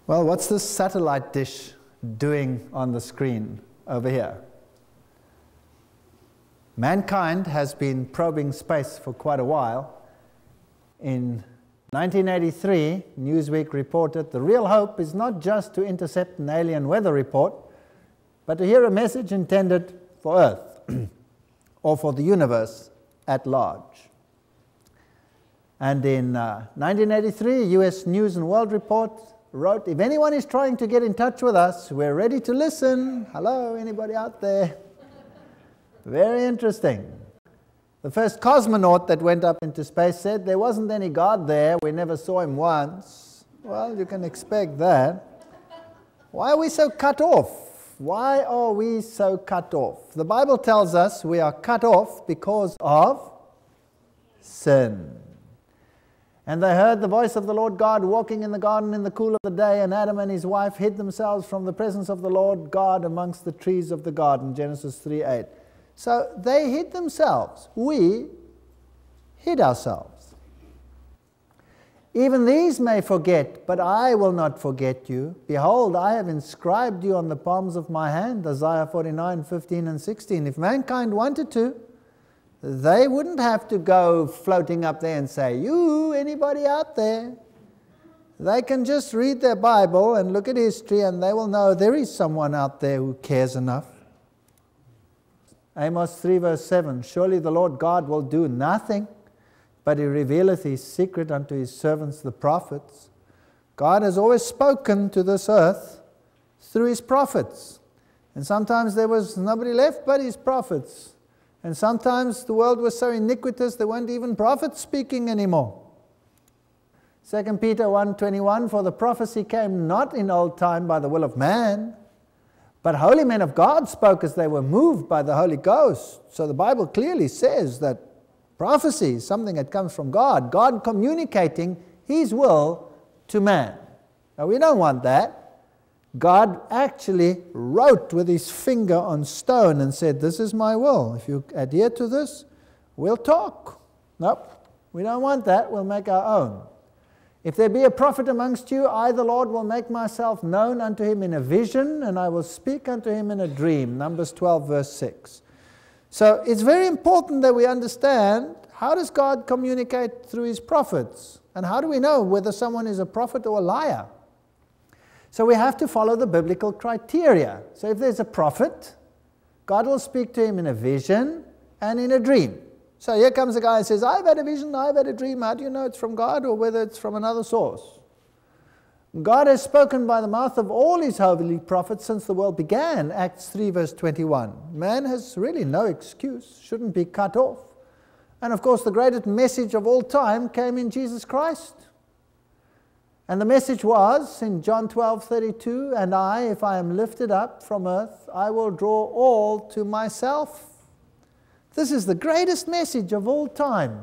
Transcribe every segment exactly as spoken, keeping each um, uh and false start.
Well, what's this satellite dish doing on the screen over here? Mankind has been probing space for quite a while. In nineteen eighty-three, Newsweek reported, the real hope is not just to intercept an alien weather report, but to hear a message intended for Earth or for the universe at large. And in uh, nineteen eighty-three, U S News and World Report wrote, if anyone is trying to get in touch with us, we're ready to listen. Hello, anybody out there? Very interesting. The first cosmonaut that went up into space said there wasn't any God there, we never saw him once. Well, you can expect that. Why are we so cut off? Why are we so cut off? The Bible tells us we are cut off because of sin. And they heard the voice of the Lord God walking in the garden in the cool of the day, and Adam and his wife hid themselves from the presence of the Lord God amongst the trees of the garden, Genesis three eight. So they hid themselves. We hid ourselves. Even these may forget, but I will not forget you. Behold, I have inscribed you on the palms of my hand, Isaiah forty-nine, fifteen and sixteen. If mankind wanted to, they wouldn't have to go floating up there and say, you, anybody out there? They can just read their Bible and look at history and they will know there is someone out there who cares enough. Amos three verse seven, surely the Lord God will do nothing, but he revealeth his secret unto his servants the prophets. God has always spoken to this earth through his prophets. And sometimes there was nobody left but his prophets. And sometimes the world was so iniquitous there weren't even prophets speaking anymore. Second Peter one twenty-one, for the prophecy came not in old time by the will of man, but holy men of God spoke as they were moved by the Holy Ghost. So the Bible clearly says that prophecy is something that comes from God, God communicating his will to man. Now we don't want that. God actually wrote with his finger on stone and said, this is my will. If you adhere to this, we'll talk. Nope, we don't want that. We'll make our own. If there be a prophet amongst you, I, the Lord, will make myself known unto him in a vision, and I will speak unto him in a dream. Numbers twelve, verse six. So it's very important that we understand, how does God communicate through his prophets? And how do we know whether someone is a prophet or a liar? So we have to follow the biblical criteria. So if there's a prophet, God will speak to him in a vision and in a dream. So here comes a guy and says, I've had a vision, I've had a dream. How do you know it's from God or whether it's from another source? God has spoken by the mouth of all his holy prophets since the world began, Acts three verse twenty-one. Man has really no excuse, shouldn't be cut off. And of course the greatest message of all time came in Jesus Christ. And the message was in John twelve thirty-two, and I, if I am lifted up from earth, I will draw all to myself. This is the greatest message of all time.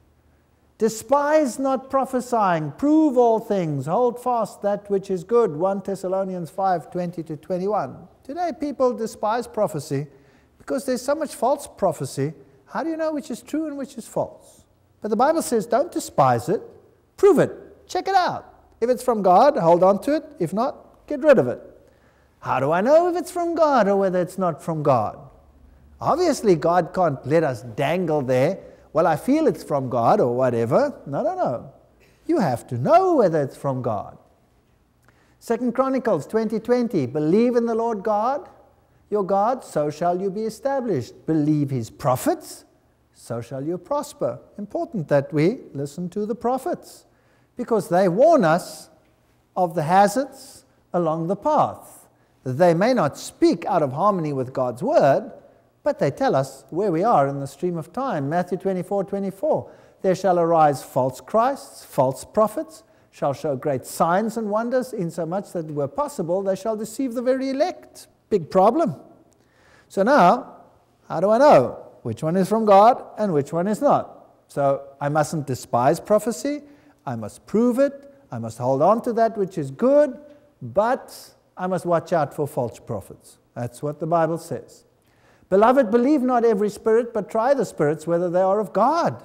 Despise not prophesying, prove all things, hold fast that which is good, First Thessalonians five twenty to twenty-one. Today people despise prophecy because there's so much false prophecy. How do you know which is true and which is false? But the Bible says don't despise it, prove it, check it out. If it's from God, hold on to it. If not, get rid of it. How do I know if it's from God or whether it's not from God? Obviously, God can't let us dangle there. Well, I feel it's from God or whatever. No, no, no. You have to know whether it's from God. Second Chronicles twenty twenty, believe in the Lord God, your God, so shall you be established. Believe his prophets, so shall you prosper. Important that we listen to the prophets, because they warn us of the hazards along the path. They may not speak out of harmony with God's word, but they tell us where we are in the stream of time. Matthew twenty-four twenty-four, there shall arise false Christs, false prophets, shall show great signs and wonders, insomuch that were possible they shall deceive the very elect. Big problem. So now, how do I know which one is from God and which one is not? So I mustn't despise prophecy. I must prove it, I must hold on to that which is good, but I must watch out for false prophets. That's what the Bible says. Beloved, believe not every spirit, but try the spirits whether they are of God.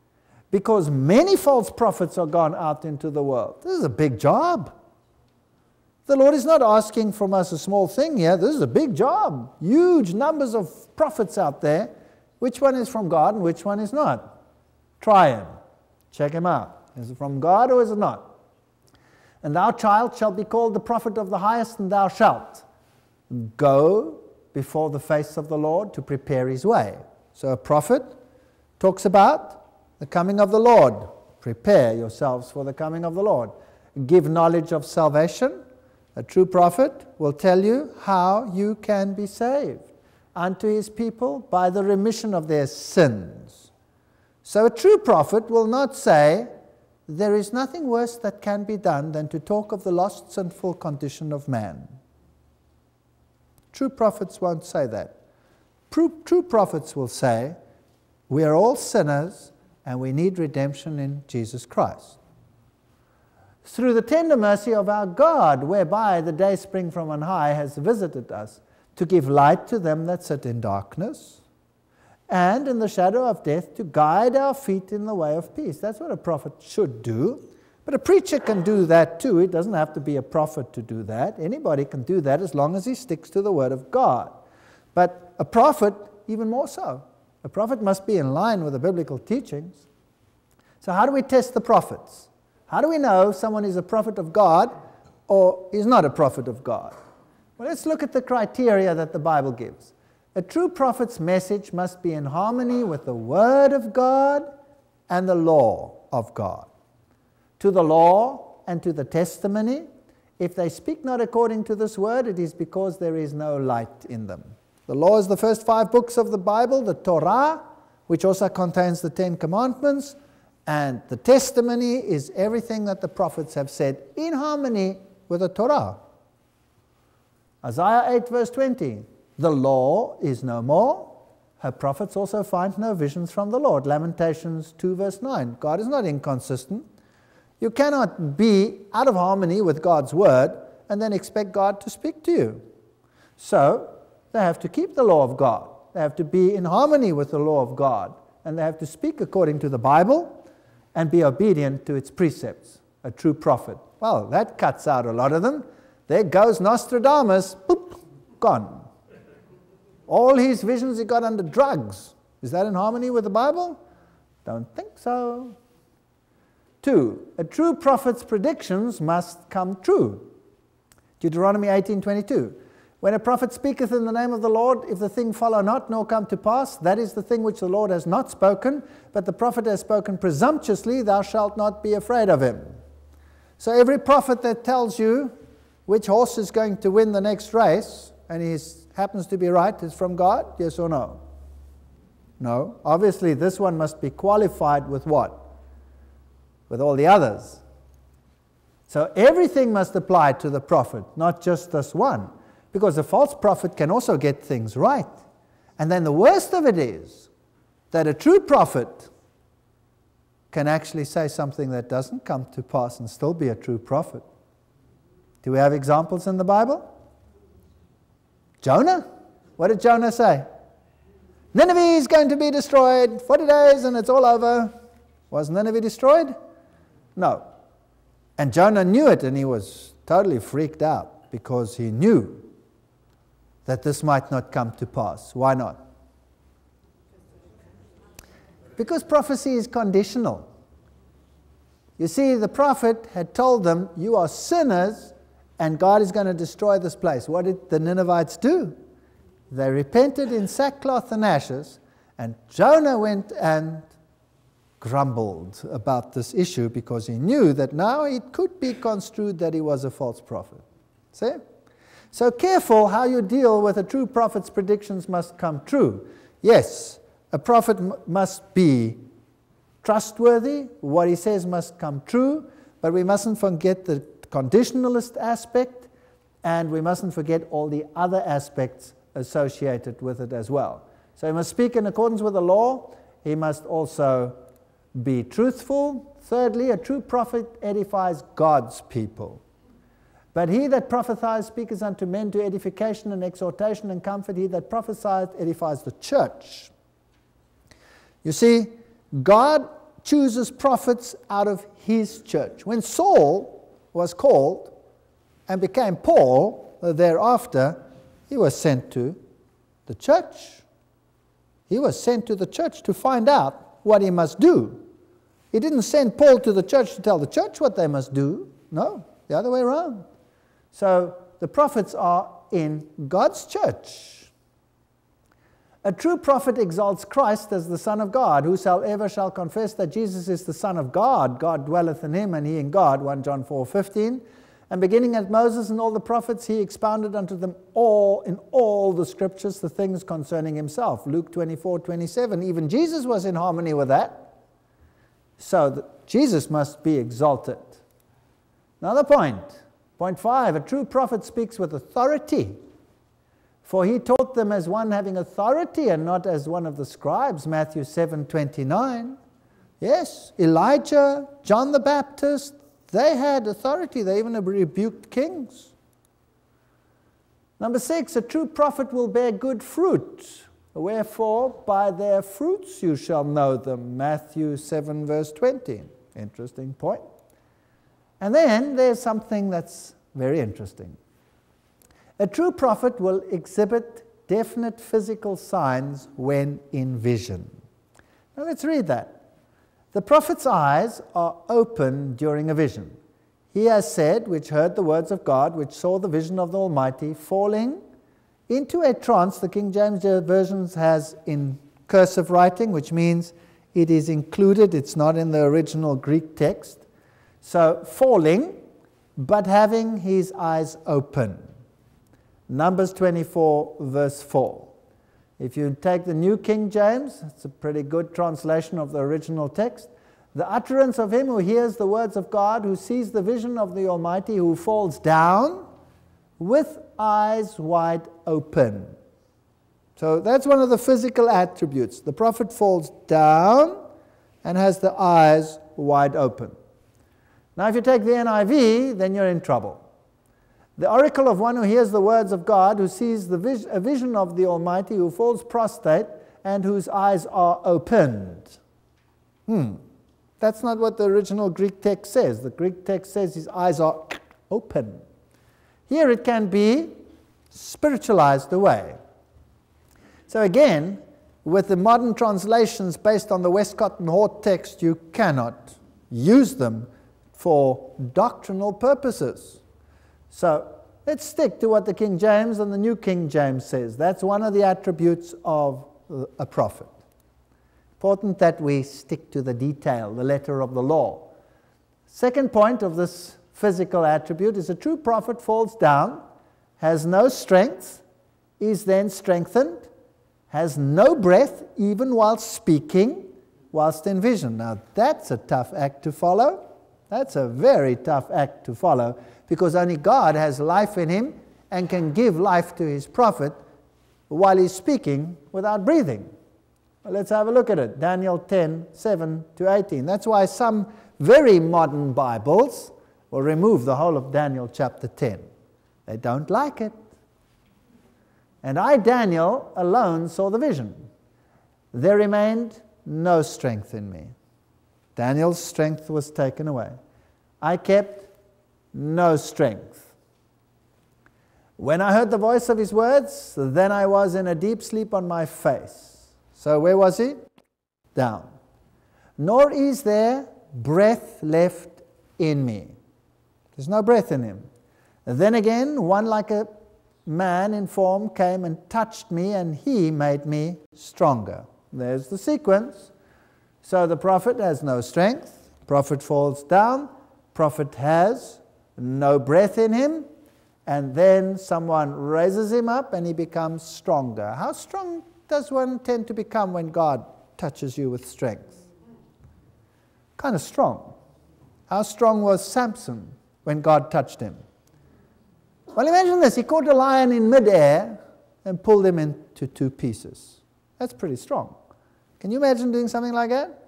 Because many false prophets are gone out into the world. This is a big job. The Lord is not asking from us a small thing here. This is a big job. Huge numbers of prophets out there. Which one is from God and which one is not? Try him. Check him out. Is it from God or is it not? And thou, child, shalt be called the prophet of the highest, and thou shalt go before the face of the Lord to prepare his way. So a prophet talks about the coming of the Lord. Prepare yourselves for the coming of the Lord. Give knowledge of salvation. A true prophet will tell you how you can be saved unto his people by the remission of their sins. So a true prophet will not say, there is nothing worse that can be done than to talk of the lost sinful condition of man. True prophets won't say that. True, true prophets will say, we are all sinners and we need redemption in Jesus Christ. Through the tender mercy of our God, whereby the day spring from on high has visited us, to give light to them that sit in darkness, and in the shadow of death, to guide our feet in the way of peace. That's what a prophet should do. But a preacher can do that too. It doesn't have to be a prophet to do that. Anybody can do that as long as he sticks to the word of God. But a prophet, even more so. A prophet must be in line with the biblical teachings. So how do we test the prophets? How do we know if someone is a prophet of God or is not a prophet of God? Well, let's look at the criteria that the Bible gives. A true prophet's message must be in harmony with the Word of God and the law of God. To the law and to the testimony, if they speak not according to this word, it is because there is no light in them. The law is the first five books of the Bible, the Torah, which also contains the Ten Commandments, and the testimony is everything that the prophets have said in harmony with the Torah. Isaiah eight verse twenty, the law is no more, her prophets also find no visions from the Lord. Lamentations two verse nine, God is not inconsistent. You cannot be out of harmony with God's word and then expect God to speak to you. So, they have to keep the law of God. They have to be in harmony with the law of God. And they have to speak according to the Bible and be obedient to its precepts. A true prophet. Well, that cuts out a lot of them. There goes Nostradamus, boop, gone. All his visions he got under drugs. Is that in harmony with the Bible? Don't think so. Two, a true prophet's predictions must come true. Deuteronomy eighteen twenty-two. When a prophet speaketh in the name of the Lord, if the thing follow not, nor come to pass, that is the thing which the Lord has not spoken, but the prophet has spoken presumptuously, thou shalt not be afraid of him. So every prophet that tells you which horse is going to win the next race, and he happens to be right, is from God, yes or no? No. Obviously, this one must be qualified with what? With all the others. So everything must apply to the prophet, not just this one. Because a false prophet can also get things right. And then the worst of it is that a true prophet can actually say something that doesn't come to pass and still be a true prophet. Do we have examples in the Bible? Jonah? What did Jonah say? Nineveh is going to be destroyed, forty days and it's all over. Was Nineveh destroyed? No. And Jonah knew it, and he was totally freaked out because he knew that this might not come to pass. Why not? Because prophecy is conditional. You see, the prophet had told them, you are sinners and God is going to destroy this place. What did the Ninevites do? They repented in sackcloth and ashes, and Jonah went and grumbled about this issue because he knew that now it could be construed that he was a false prophet. See? So careful how you deal with a true prophet's predictions must come true. Yes, a prophet m- must be trustworthy, what he says must come true, but we mustn't forget the conditionalist aspect, and we mustn't forget all the other aspects associated with it as well. So he must speak in accordance with the law, he must also be truthful. Thirdly, a true prophet edifies God's people. But he that prophesies speaketh unto men to edification and exhortation and comfort. He that prophesieth edifies the church. You see, God chooses prophets out of his church. When Saul was called and became Paul thereafter, he was sent to the church. He was sent to the church to find out what he must do. He didn't send Paul to the church to tell the church what they must do. No, the other way around. So the prophets are in God's church. A true prophet exalts Christ as the Son of God. Whosoever shall confess that Jesus is the Son of God, God dwelleth in him and he in God, First John four fifteen. And beginning at Moses and all the prophets, he expounded unto them all, in all the scriptures, the things concerning himself. Luke twenty-four twenty-seven. Even Jesus was in harmony with that. So that Jesus must be exalted. Another point. Point five. A true prophet speaks with authority. For he taught them as one having authority and not as one of the scribes. Matthew seven twenty-nine. Yes, Elijah, John the Baptist, they had authority. They even rebuked kings. Number six, a true prophet will bear good fruit. Wherefore, by their fruits you shall know them. Matthew seven, verse twenty. Interesting point. And then there's something that's very interesting. A true prophet will exhibit definite physical signs when in vision. Now let's read that. The prophet's eyes are open during a vision. He has said, which heard the words of God, which saw the vision of the Almighty, falling into a trance. The King James Version has in cursive writing, which means it is included. It's not in the original Greek text. So, falling, but having his eyes open. Numbers twenty-four, verse four. If you take the New King James, it's a pretty good translation of the original text. The utterance of him who hears the words of God, who sees the vision of the Almighty, who falls down with eyes wide open. So that's one of the physical attributes. The prophet falls down and has the eyes wide open. Now if you take the N I V, then you're in trouble. The oracle of one who hears the words of God, who sees the vis- a vision of the Almighty, who falls prostrate, and whose eyes are opened. Hmm. That's not what the original Greek text says. The Greek text says his eyes are open. Here it can be spiritualized away. So again, with the modern translations based on the Westcott and Hort text, you cannot use them for doctrinal purposes. So let's stick to what the King James and the New King James says. That's one of the attributes of a prophet. Important that we stick to the detail, the letter of the law. Second point of this physical attribute is a true prophet falls down, has no strength, is then strengthened, has no breath even while speaking, whilst in vision. Now that's a tough act to follow. That's a very tough act to follow, because only God has life in him and can give life to his prophet while he's speaking without breathing. Well, let's have a look at it. Daniel ten, seven to eighteen. That's why some very modern Bibles will remove the whole of Daniel chapter ten. They don't like it. And I, Daniel, alone saw the vision. There remained no strength in me. Daniel's strength was taken away. I kept no strength. When I heard the voice of his words, then I was in a deep sleep on my face. So where was he? Down. Nor is there breath left in me. There's no breath in him. And then again, one like a man in form came and touched me, and he made me stronger. There's the sequence. So the prophet has no strength. Prophet falls down. Prophet has no breath in him. And then someone raises him up and he becomes stronger. How strong does one tend to become when God touches you with strength? Kind of strong. How strong was Samson when God touched him? Well, imagine this. He caught a lion in midair and pulled him into two pieces. That's pretty strong. Can you imagine doing something like that?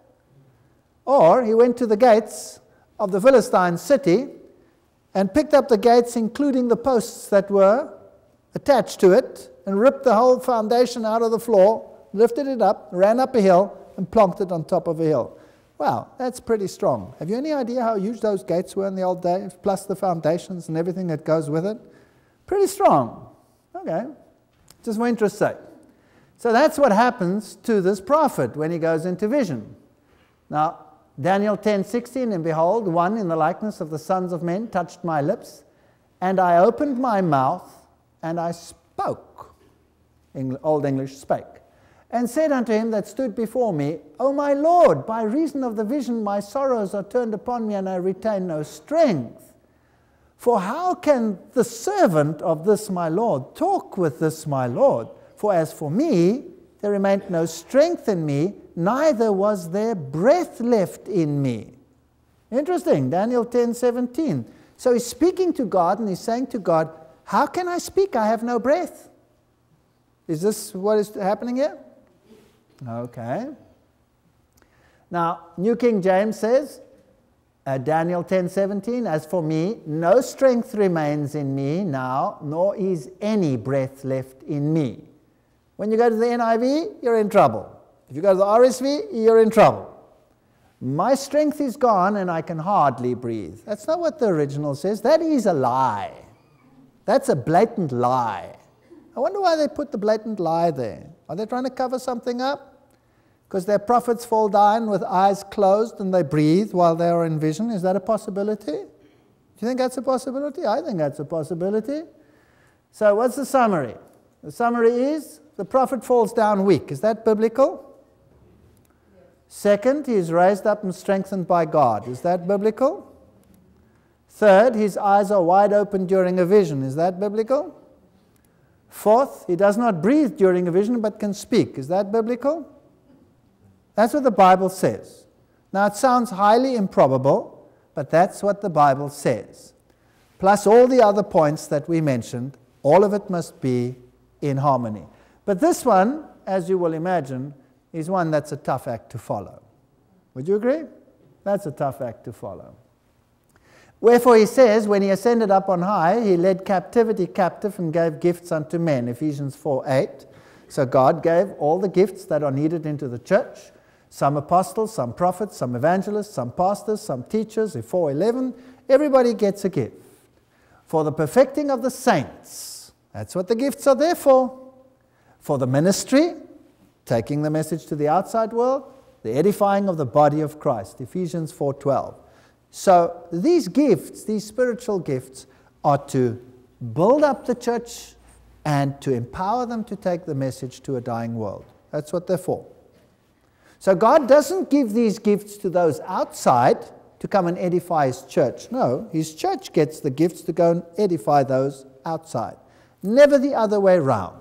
Or he went to the gates of the Philistine city and picked up the gates, including the posts that were attached to it, and ripped the whole foundation out of the floor, lifted it up, ran up a hill, and plonked it on top of a hill. Wow, that's pretty strong. Have you any idea how huge those gates were in the old days, plus the foundations and everything that goes with it? Pretty strong. Okay, just for interest's sake. So that's what happens to this prophet when he goes into vision. Now, Daniel ten sixteen, and behold, one in the likeness of the sons of men touched my lips, and I opened my mouth, and I spoke. Eng- Old English, spake. And said unto him that stood before me, O my Lord, by reason of the vision my sorrows are turned upon me, and I retain no strength. For how can the servant of this my Lord talk with this my Lord? For as for me, there remained no strength in me, neither was there breath left in me. Interesting, Daniel ten seventeen. So he's speaking to God, and he's saying to God, how can I speak? I have no breath. Is this what is happening here? Okay. Now, New King James says, uh, Daniel ten seventeen, as for me, no strength remains in me now, nor is any breath left in me. When you go to the N I V, you're in trouble. If you go to the R S V, you're in trouble. My strength is gone and I can hardly breathe. That's not what the original says. That is a lie. That's a blatant lie. I wonder why they put the blatant lie there. Are they trying to cover something up? Because their prophets fall down with eyes closed and they breathe while they are in vision. Is that a possibility? Do you think that's a possibility? I think that's a possibility. So what's the summary? The summary is the prophet falls down weak. Is that biblical? Second, he is raised up and strengthened by God. Is that biblical? Third, his eyes are wide open during a vision. Is that biblical? Fourth, he does not breathe during a vision but can speak. Is that biblical? That's what the Bible says. Now, it sounds highly improbable, but that's what the Bible says. Plus all the other points that we mentioned, all of it must be in harmony. But this one, as you will imagine, is one that's a tough act to follow. Would you agree? That's a tough act to follow. Wherefore he says, when he ascended up on high, he led captivity captive and gave gifts unto men. Ephesians four eight. So God gave all the gifts that are needed into the church. Some apostles, some prophets, some evangelists, some pastors, some teachers. four eleven. Everybody gets a gift. For the perfecting of the saints. That's what the gifts are there for. For the ministry, taking the message to the outside world, the edifying of the body of Christ, Ephesians four twelve. So these gifts, these spiritual gifts, are to build up the church and to empower them to take the message to a dying world. That's what they're for. So God doesn't give these gifts to those outside to come and edify his church. No, his church gets the gifts to go and edify those outside. Never the other way round.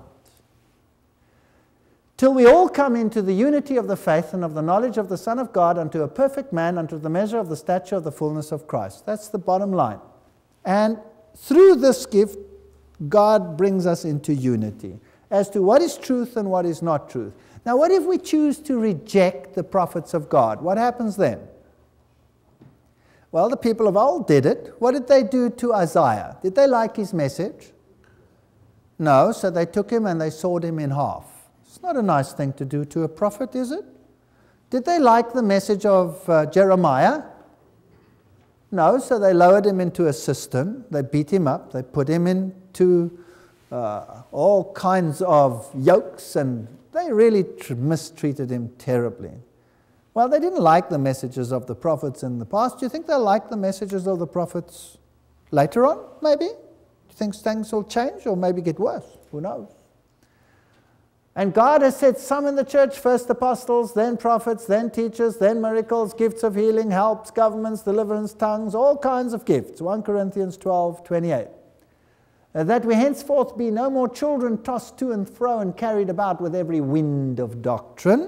Till we all come into the unity of the faith and of the knowledge of the Son of God, unto a perfect man, unto the measure of the stature of the fullness of Christ. That's the bottom line. And through this gift, God brings us into unity as to what is truth and what is not truth. Now, what if we choose to reject the prophets of God? What happens then? Well, the people of old did it. What did they do to Isaiah? Did they like his message? No, so they took him and they sawed him in half. It's not a nice thing to do to a prophet, is it? Did they like the message of uh, Jeremiah? No, so they lowered him into a cistern, they beat him up, they put him into uh, all kinds of yokes, and they really tr- mistreated him terribly. Well, they didn't like the messages of the prophets in the past. Do you think they'll like the messages of the prophets later on, maybe? Do you think things will change or maybe get worse? Who knows? And God has set some in the church, first apostles, then prophets, then teachers, then miracles, gifts of healing, helps, governments, deliverance, tongues, all kinds of gifts. First Corinthians twelve twenty-eight. Uh, that we henceforth be no more children tossed to and fro and carried about with every wind of doctrine,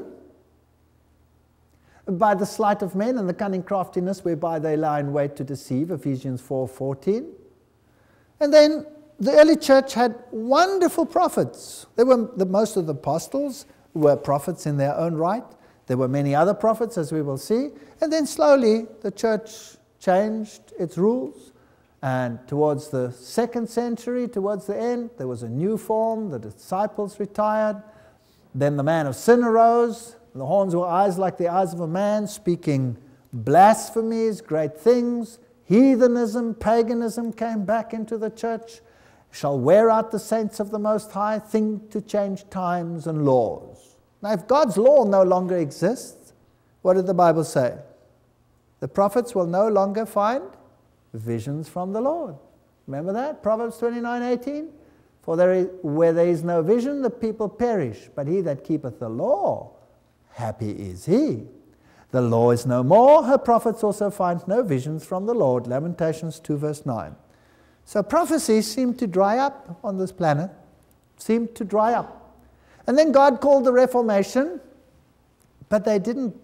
by the sleight of men and the cunning craftiness whereby they lie in wait to deceive, Ephesians four fourteen. And then the early church had wonderful prophets. There were the, most of the apostles were prophets in their own right. There were many other prophets, as we will see. And then slowly the church changed its rules. And towards the second century, towards the end, there was a new form. The disciples retired. Then the man of sin arose. The horns were eyes like the eyes of a man, speaking blasphemies, great things, heathenism, paganism came back into the church, shall wear out the saints of the Most High, think to change times and laws. Now, if God's law no longer exists, what did the Bible say? The prophets will no longer find visions from the Lord. Remember that? Proverbs twenty-nine eighteen? For there is, where there is no vision, the people perish, but he that keepeth the law, happy is he. The law is no more, her prophets also find no visions from the Lord. Lamentations two verse nine. So prophecies seem to dry up on this planet, seem to dry up. And then God called the Reformation, but they didn't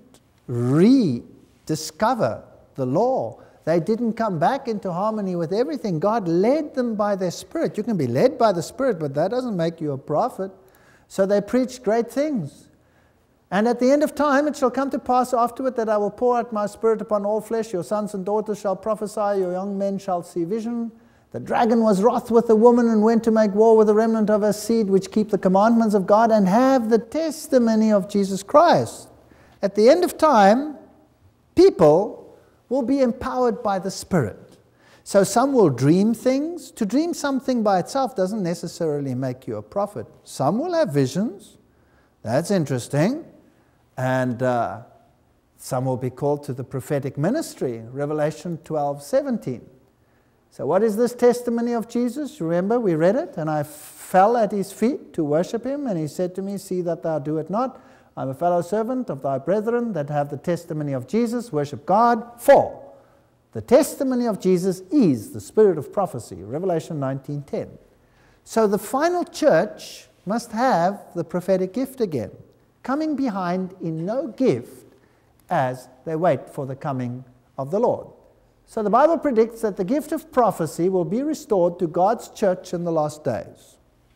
rediscover the law. They didn't come back into harmony with everything. God led them by their Spirit. You can be led by the Spirit, but that doesn't make you a prophet. So they preached great things. And at the end of time it shall come to pass afterward that I will pour out my Spirit upon all flesh. Your sons and daughters shall prophesy, your young men shall see vision. The dragon was wroth with the woman and went to make war with the remnant of her seed, which keep the commandments of God and have the testimony of Jesus Christ. At the end of time, people will be empowered by the Spirit. So some will dream things. To dream something by itself doesn't necessarily make you a prophet. Some will have visions. That's interesting. And uh, some will be called to the prophetic ministry. Revelation twelve seventeen. So what is this testimony of Jesus? Remember, we read it. And I fell at his feet to worship him. And he said to me, see that thou do it not. I'm a fellow servant of thy brethren that have the testimony of Jesus. Worship God. For the testimony of Jesus is the spirit of prophecy. Revelation nineteen ten. So the final church must have the prophetic gift again, coming behind in no gift as they wait for the coming of the Lord. So the Bible predicts that the gift of prophecy will be restored to God's church in the last days.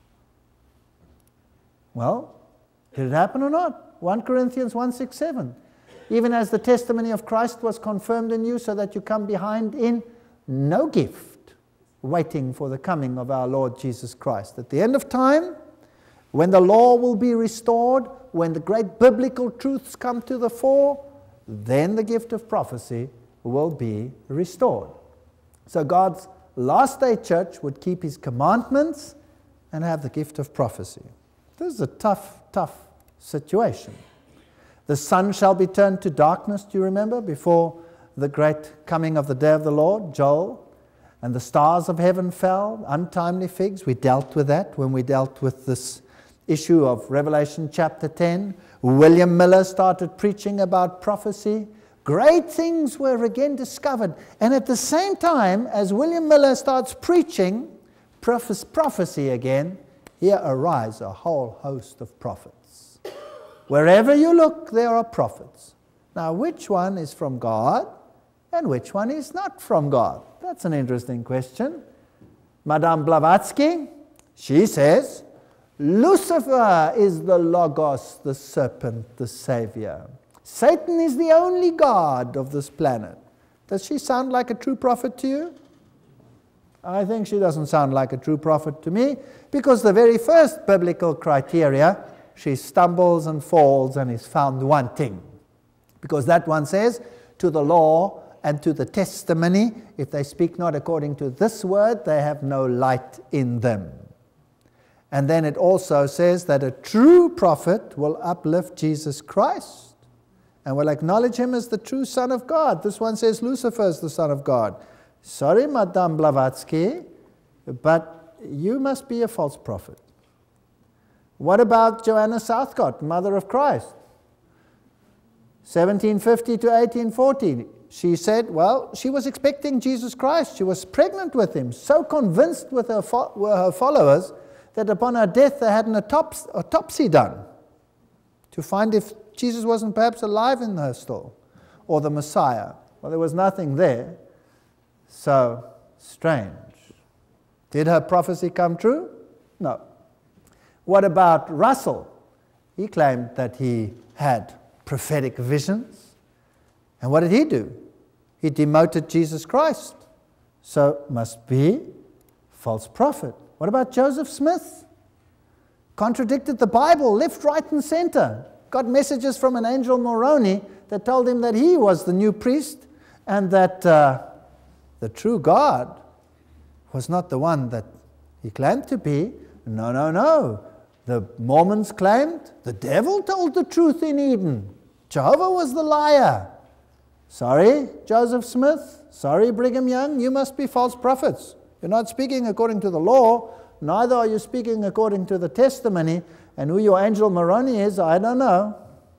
Well, did it happen or not? First Corinthians one six seven. Even as the testimony of Christ was confirmed in you, so that you come behind in no gift, waiting for the coming of our Lord Jesus Christ. At the end of time, when the law will be restored, when the great biblical truths come to the fore, then the gift of prophecy will be restored. So God's last day church would keep his commandments and have the gift of prophecy. This is a tough, tough situation. The sun shall be turned to darkness, do you remember, before the great coming of the day of the Lord, Joel? And the stars of heaven fell, untimely figs. We dealt with that when we dealt with this issue of Revelation chapter ten. William Miller started preaching about prophecy. Great things were again discovered. And at the same time, as William Miller starts preaching prophecy again, here arise a whole host of prophets. Wherever you look, there are prophets. Now, which one is from God and which one is not from God? That's an interesting question. Madame Blavatsky, she says, Lucifer is the Logos, the serpent, the Savior. Satan is the only God of this planet. Does she sound like a true prophet to you? I think she doesn't sound like a true prophet to me, because the very first biblical criteria, she stumbles and falls and is found wanting. Because that one says, to the law and to the testimony, if they speak not according to this word, they have no light in them. And then it also says that a true prophet will uplift Jesus Christ and will acknowledge him as the true Son of God. This one says Lucifer is the Son of God. Sorry, Madame Blavatsky, but you must be a false prophet. What about Joanna Southcott, mother of Christ? seventeen fifty to eighteen forty. She said, well, she was expecting Jesus Christ. She was pregnant with him, so convinced with her fo- were her followers that upon her death they had an autops- autopsy done to find if Jesus wasn't perhaps alive in her still, or the Messiah. Well, there was nothing there. So strange. Did her prophecy come true? No. What about Russell? He claimed that he had prophetic visions. And what did he do? He demoted Jesus Christ. So must be false prophet. What about Joseph Smith? Contradicted the Bible, left, right, and center. got messages from an angel Moroni that told him that he was the new priest and that uh, the true God was not the one that he claimed to be. No, no, no. The Mormons claimed the devil told the truth in Eden. Jehovah was the liar. Sorry, Joseph Smith. Sorry, Brigham Young. You must be false prophets. You're not speaking according to the law. Neither are you speaking according to the testimony. And who your angel Moroni is, I don't know.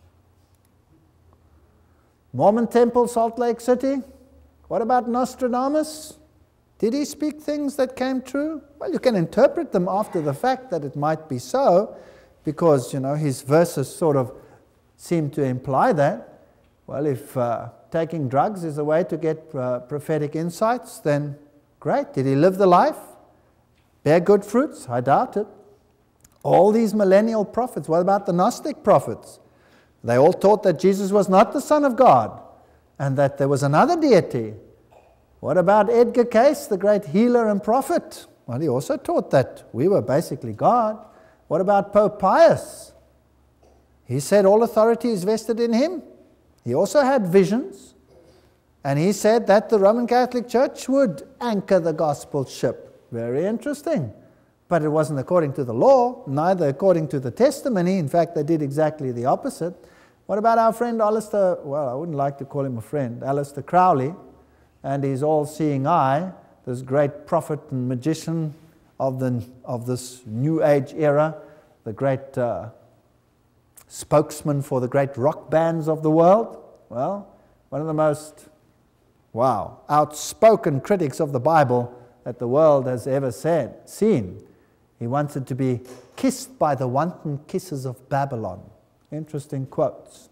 Mormon Temple, Salt Lake City. What about Nostradamus? Did he speak things that came true? Well, you can interpret them after the fact that it might be so, because, you know, his verses sort of seem to imply that. Well, if uh, taking drugs is a way to get uh, prophetic insights, then great. Did he live the life? Bear good fruits? I doubt it. All these millennial prophets, what about the Gnostic prophets? They all taught that Jesus was not the Son of God and that there was another deity. What about Edgar Cayce, the great healer and prophet? Well, he also taught that we were basically God. What about Pope Pius? He said all authority is vested in him. He also had visions. And he said that the Roman Catholic Church would anchor the gospel ship. Very interesting. But it wasn't according to the law, neither according to the testimony. In fact, they did exactly the opposite. What about our friend Alistair, well, I wouldn't like to call him a friend, Alistair Crowley, and his all-seeing eye, this great prophet and magician of, the, of this New Age era, the great uh, spokesman for the great rock bands of the world? Well, one of the most, wow, outspoken critics of the Bible that the world has ever said, seen. He wanted to be kissed by the wanton kisses of Babylon. Interesting quotes.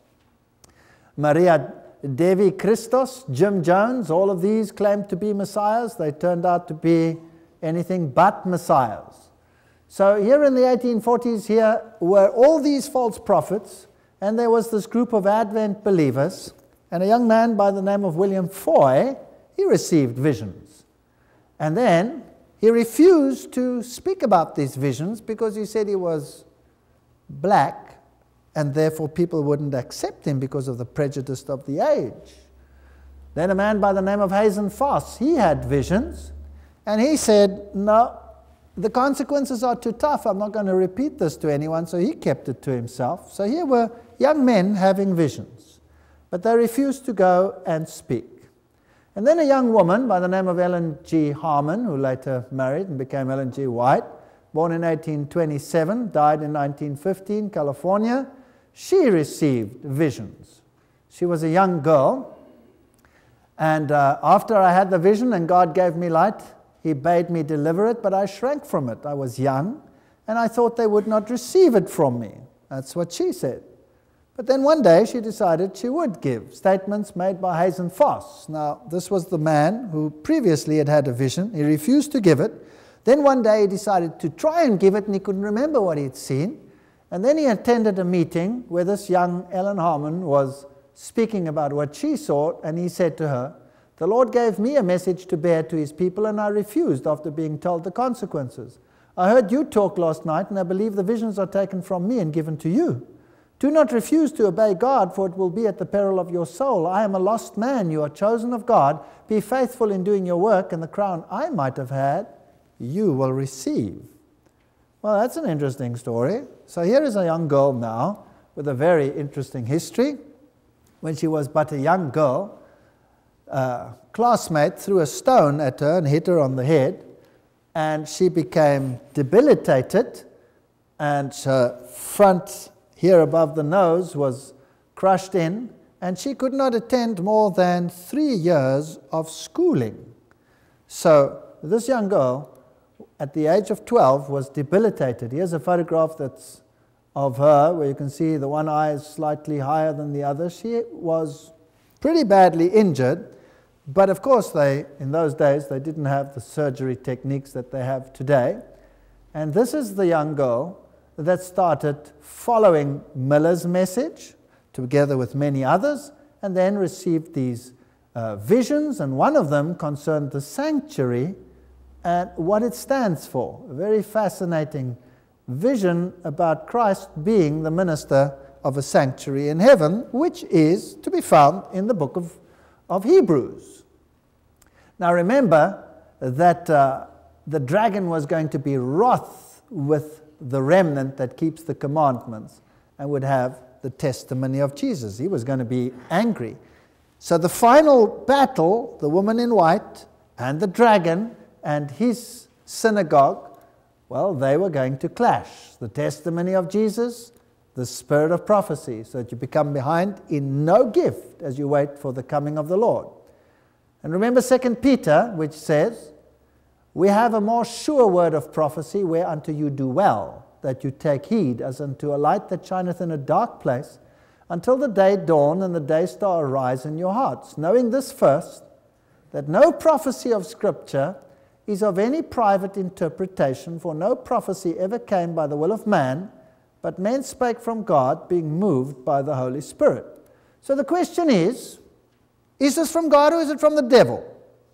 Maria Devi Christos, Jim Jones, all of these claimed to be messiahs. They turned out to be anything but messiahs. So here in the eighteen forties, here were all these false prophets, and there was this group of Advent believers, and a young man by the name of William Foy, he received visions. And then he refused to speak about these visions because he said he was black, and therefore people wouldn't accept him because of the prejudice of the age. Then a man by the name of Hazen Foss, he had visions, and he said, no, the consequences are too tough. I'm not going to repeat this to anyone, so he kept it to himself. So here were young men having visions, but they refused to go and speak. And then a young woman by the name of Ellen G. Harmon, who later married and became Ellen G. White, born in eighteen twenty-seven, died in nineteen fifteen, California. She received visions. She was a young girl, and uh, after I had the vision and God gave me light, He bade me deliver it, but I shrank from it. I was young, and I thought they would not receive it from me. That's what she said. But then one day she decided she would give statements made by Hazen Foss. Now, this was the man who previously had had a vision. He refused to give it. Then one day he decided to try and give it, and he couldn't remember what he'd seen. And then he attended a meeting where this young Ellen Harmon was speaking about what she saw, and he said to her, "The Lord gave me a message to bear to His people, and I refused after being told the consequences. I heard you talk last night, and I believe the visions are taken from me and given to you. Do not refuse to obey God, for it will be at the peril of your soul. I am a lost man. You are chosen of God. Be faithful in doing your work, and the crown I might have had, you will receive." Well, that's an interesting story. So here is a young girl now with a very interesting history. When she was but a young girl, a classmate threw a stone at her and hit her on the head, and she became debilitated, and her front here above the nose was crushed in, and she could not attend more than three years of schooling. So this young girl, at the age of twelve, was debilitated. Here's a photograph that's of her, where you can see the one eye is slightly higher than the other. She was pretty badly injured, but of course they, in those days, they didn't have the surgery techniques that they have today. And this is the young girl that started following Miller's message, together with many others, and then received these uh, visions, and one of them concerned the sanctuary and what it stands for. A very fascinating vision about Christ being the minister of a sanctuary in heaven, which is to be found in the book of, of Hebrews. Now remember that uh, the dragon was going to be wroth with the remnant that keeps the commandments and would have the testimony of Jesus. He was going to be angry. So the final battle, the woman in white and the dragon and his synagogue, well, they were going to clash. The testimony of Jesus, the spirit of prophecy, so that you become behind in no gift as you wait for the coming of the Lord. And remember Second Peter, which says, we have a more sure word of prophecy, whereunto you do well, that you take heed as unto a light that shineth in a dark place, until the day dawn and the day star arise in your hearts, knowing this first, that no prophecy of Scripture is of any private interpretation, for no prophecy ever came by the will of man, but men spake from God, being moved by the Holy Spirit. So the question is, is this from God or is it from the devil?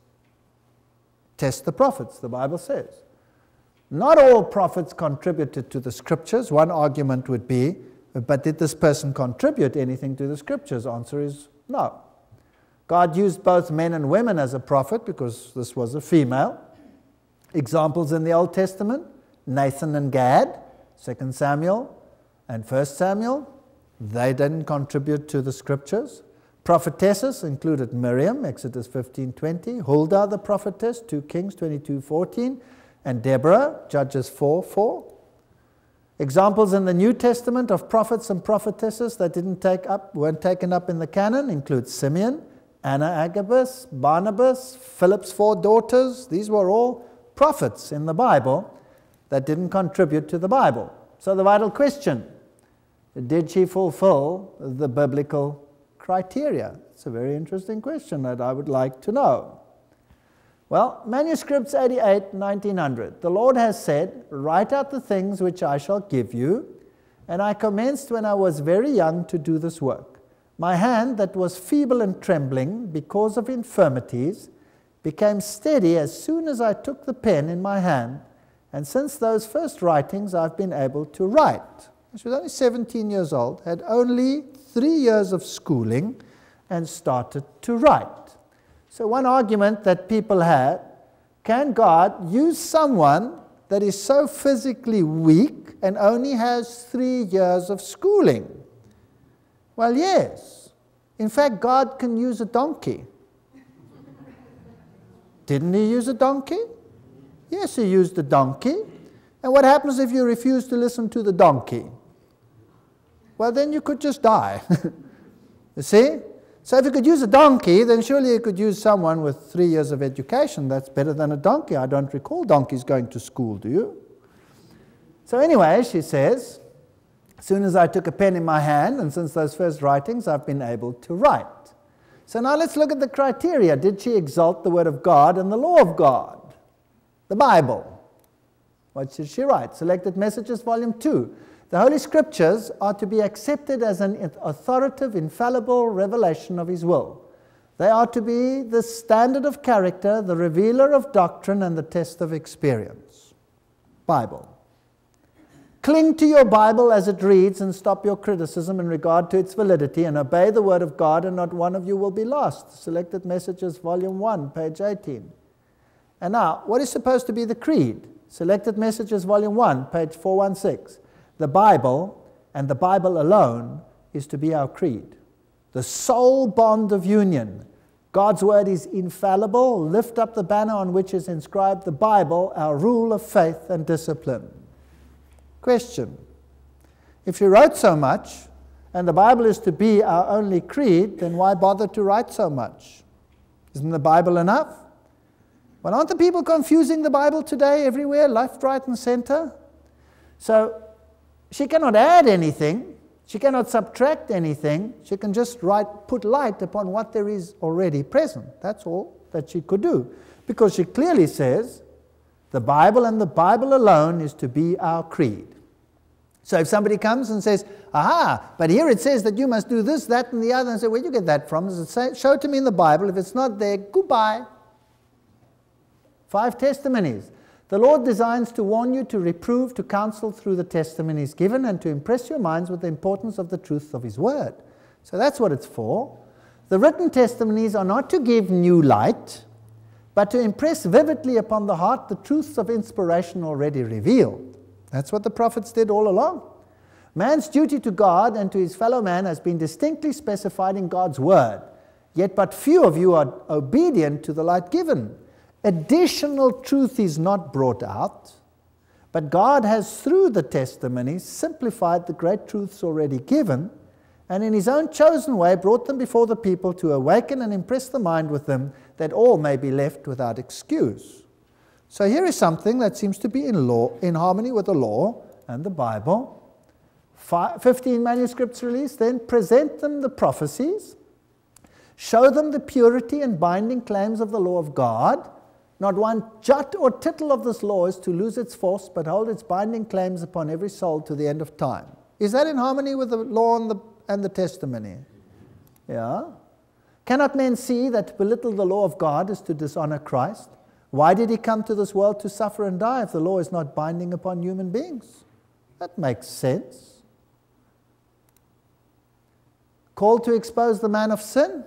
Test the prophets, the Bible says. Not all prophets contributed to the Scriptures. One argument would be, but did this person contribute anything to the Scriptures? Answer is no. God used both men and women as a prophet because this was a female. Examples in the Old Testament, Nathan and Gad, Second Samuel and First Samuel, they didn't contribute to the Scriptures. Prophetesses included Miriam, Exodus fifteen twenty, Huldah the prophetess, Second Kings twenty-two fourteen, and Deborah, Judges four four. Examples in the New Testament of prophets and prophetesses that didn't take up, weren't taken up in the canon include Simeon, Anna Agabus, Barnabas, Philip's four daughters. These were all prophets in the Bible that didn't contribute to the Bible. So the vital question, did she fulfill the biblical criteria? It's a very interesting question that I would like to know. Well, manuscripts eighty-eight, nineteen hundred. The Lord has said, write out the things which I shall give you, and I commenced when I was very young to do this work. My hand that was feeble and trembling because of infirmities became steady as soon as I took the pen in my hand, and since those first writings I've been able to write. She was only seventeen years old, had only three years of schooling, and started to write. So one argument that people had, can God use someone that is so physically weak and only has three years of schooling? Well, yes. In fact, God can use a donkey. Didn't he use a donkey? Yes, he used a donkey. And what happens if you refuse to listen to the donkey? Well, then you could just die. You see? So if you could use a donkey, then surely you could use someone with three years of education. That's better than a donkey. I don't recall donkeys going to school, do you? So anyway, she says, as soon as I took a pen in my hand, and since those first writings, I've been able to write. So now let's look at the criteria. Did she exalt the Word of God and the law of God? The Bible. What should she write? Selected Messages, Volume two. The Holy Scriptures are to be accepted as an authoritative, infallible revelation of His will. They are to be the standard of character, the revealer of doctrine, and the test of experience. Bible. Cling to your Bible as it reads and stop your criticism in regard to its validity and obey the Word of God, and not one of you will be lost. Selected Messages, Volume one, page eighteen. And now, what is supposed to be the creed? Selected Messages, Volume one, page four sixteen. The Bible, and the Bible alone, is to be our creed. The sole bond of union. God's Word is infallible. Lift up the banner on which is inscribed the Bible, our rule of faith and discipline. Question. If you wrote so much, and the Bible is to be our only creed, then why bother to write so much? Isn't the Bible enough? Well, aren't the people confusing the Bible today everywhere, left, right, and center? So, she cannot add anything. She cannot subtract anything. She can just write, put light upon what there is already present. That's all that she could do. Because she clearly says, the Bible and the Bible alone is to be our creed. So if somebody comes and says, aha, but here it says that you must do this, that, and the other, and say, where do you get that from? Does it say, show it to me in the Bible. If it's not there, goodbye. Five testimonies. The Lord designs to warn you, to reprove, to counsel through the testimonies given, and to impress your minds with the importance of the truth of His Word. So that's what it's for. The written testimonies are not to give new light, but to impress vividly upon the heart the truths of inspiration already revealed. That's what the prophets did all along. Man's duty to God and to his fellow man has been distinctly specified in God's Word, yet but few of you are obedient to the light given. Additional truth is not brought out, but God has, through the testimonies, simplified the great truths already given, and in His own chosen way brought them before the people to awaken and impress the mind with them, that all may be left without excuse. So here is something that seems to be in law, in harmony with the law and the Bible. Five, fifteen manuscripts released, then present them the prophecies, show them the purity and binding claims of the law of God. Not one jot or tittle of this law is to lose its force, but hold its binding claims upon every soul to the end of time. Is that in harmony with the law and the, and the testimony? Yeah. Cannot men see that to belittle the law of God is to dishonor Christ? Why did He come to this world to suffer and die if the law is not binding upon human beings? That makes sense. Called to expose the man of sin.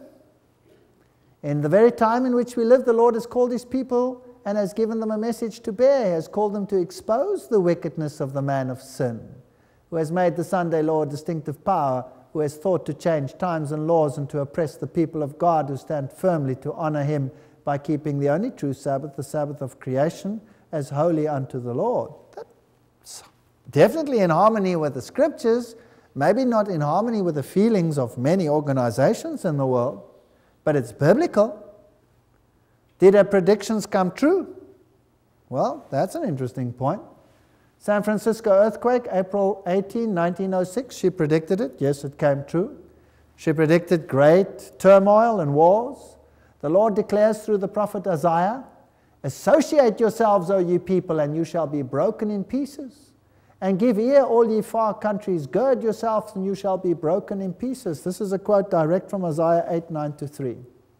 In the very time in which we live, the Lord has called His people and has given them a message to bear. He has called them to expose the wickedness of the man of sin, who has made the Sunday law a distinctive power, who has thought to change times and laws and to oppress the people of God who stand firmly to honor Him by keeping the only true Sabbath, the Sabbath of creation, as holy unto the Lord. That's definitely in harmony with the Scriptures, maybe not in harmony with the feelings of many organizations in the world, but it's biblical. Did her predictions come true? Well, that's an interesting point. San Francisco earthquake, April eighteenth, nineteen oh six, she predicted it. Yes, it came true. She predicted great turmoil and wars. The Lord declares through the prophet Isaiah, "Associate yourselves, O ye people, and you shall be broken in pieces. And give ear, all ye far countries, gird yourselves, and you shall be broken in pieces." This is a quote direct from Isaiah eight, nine to three.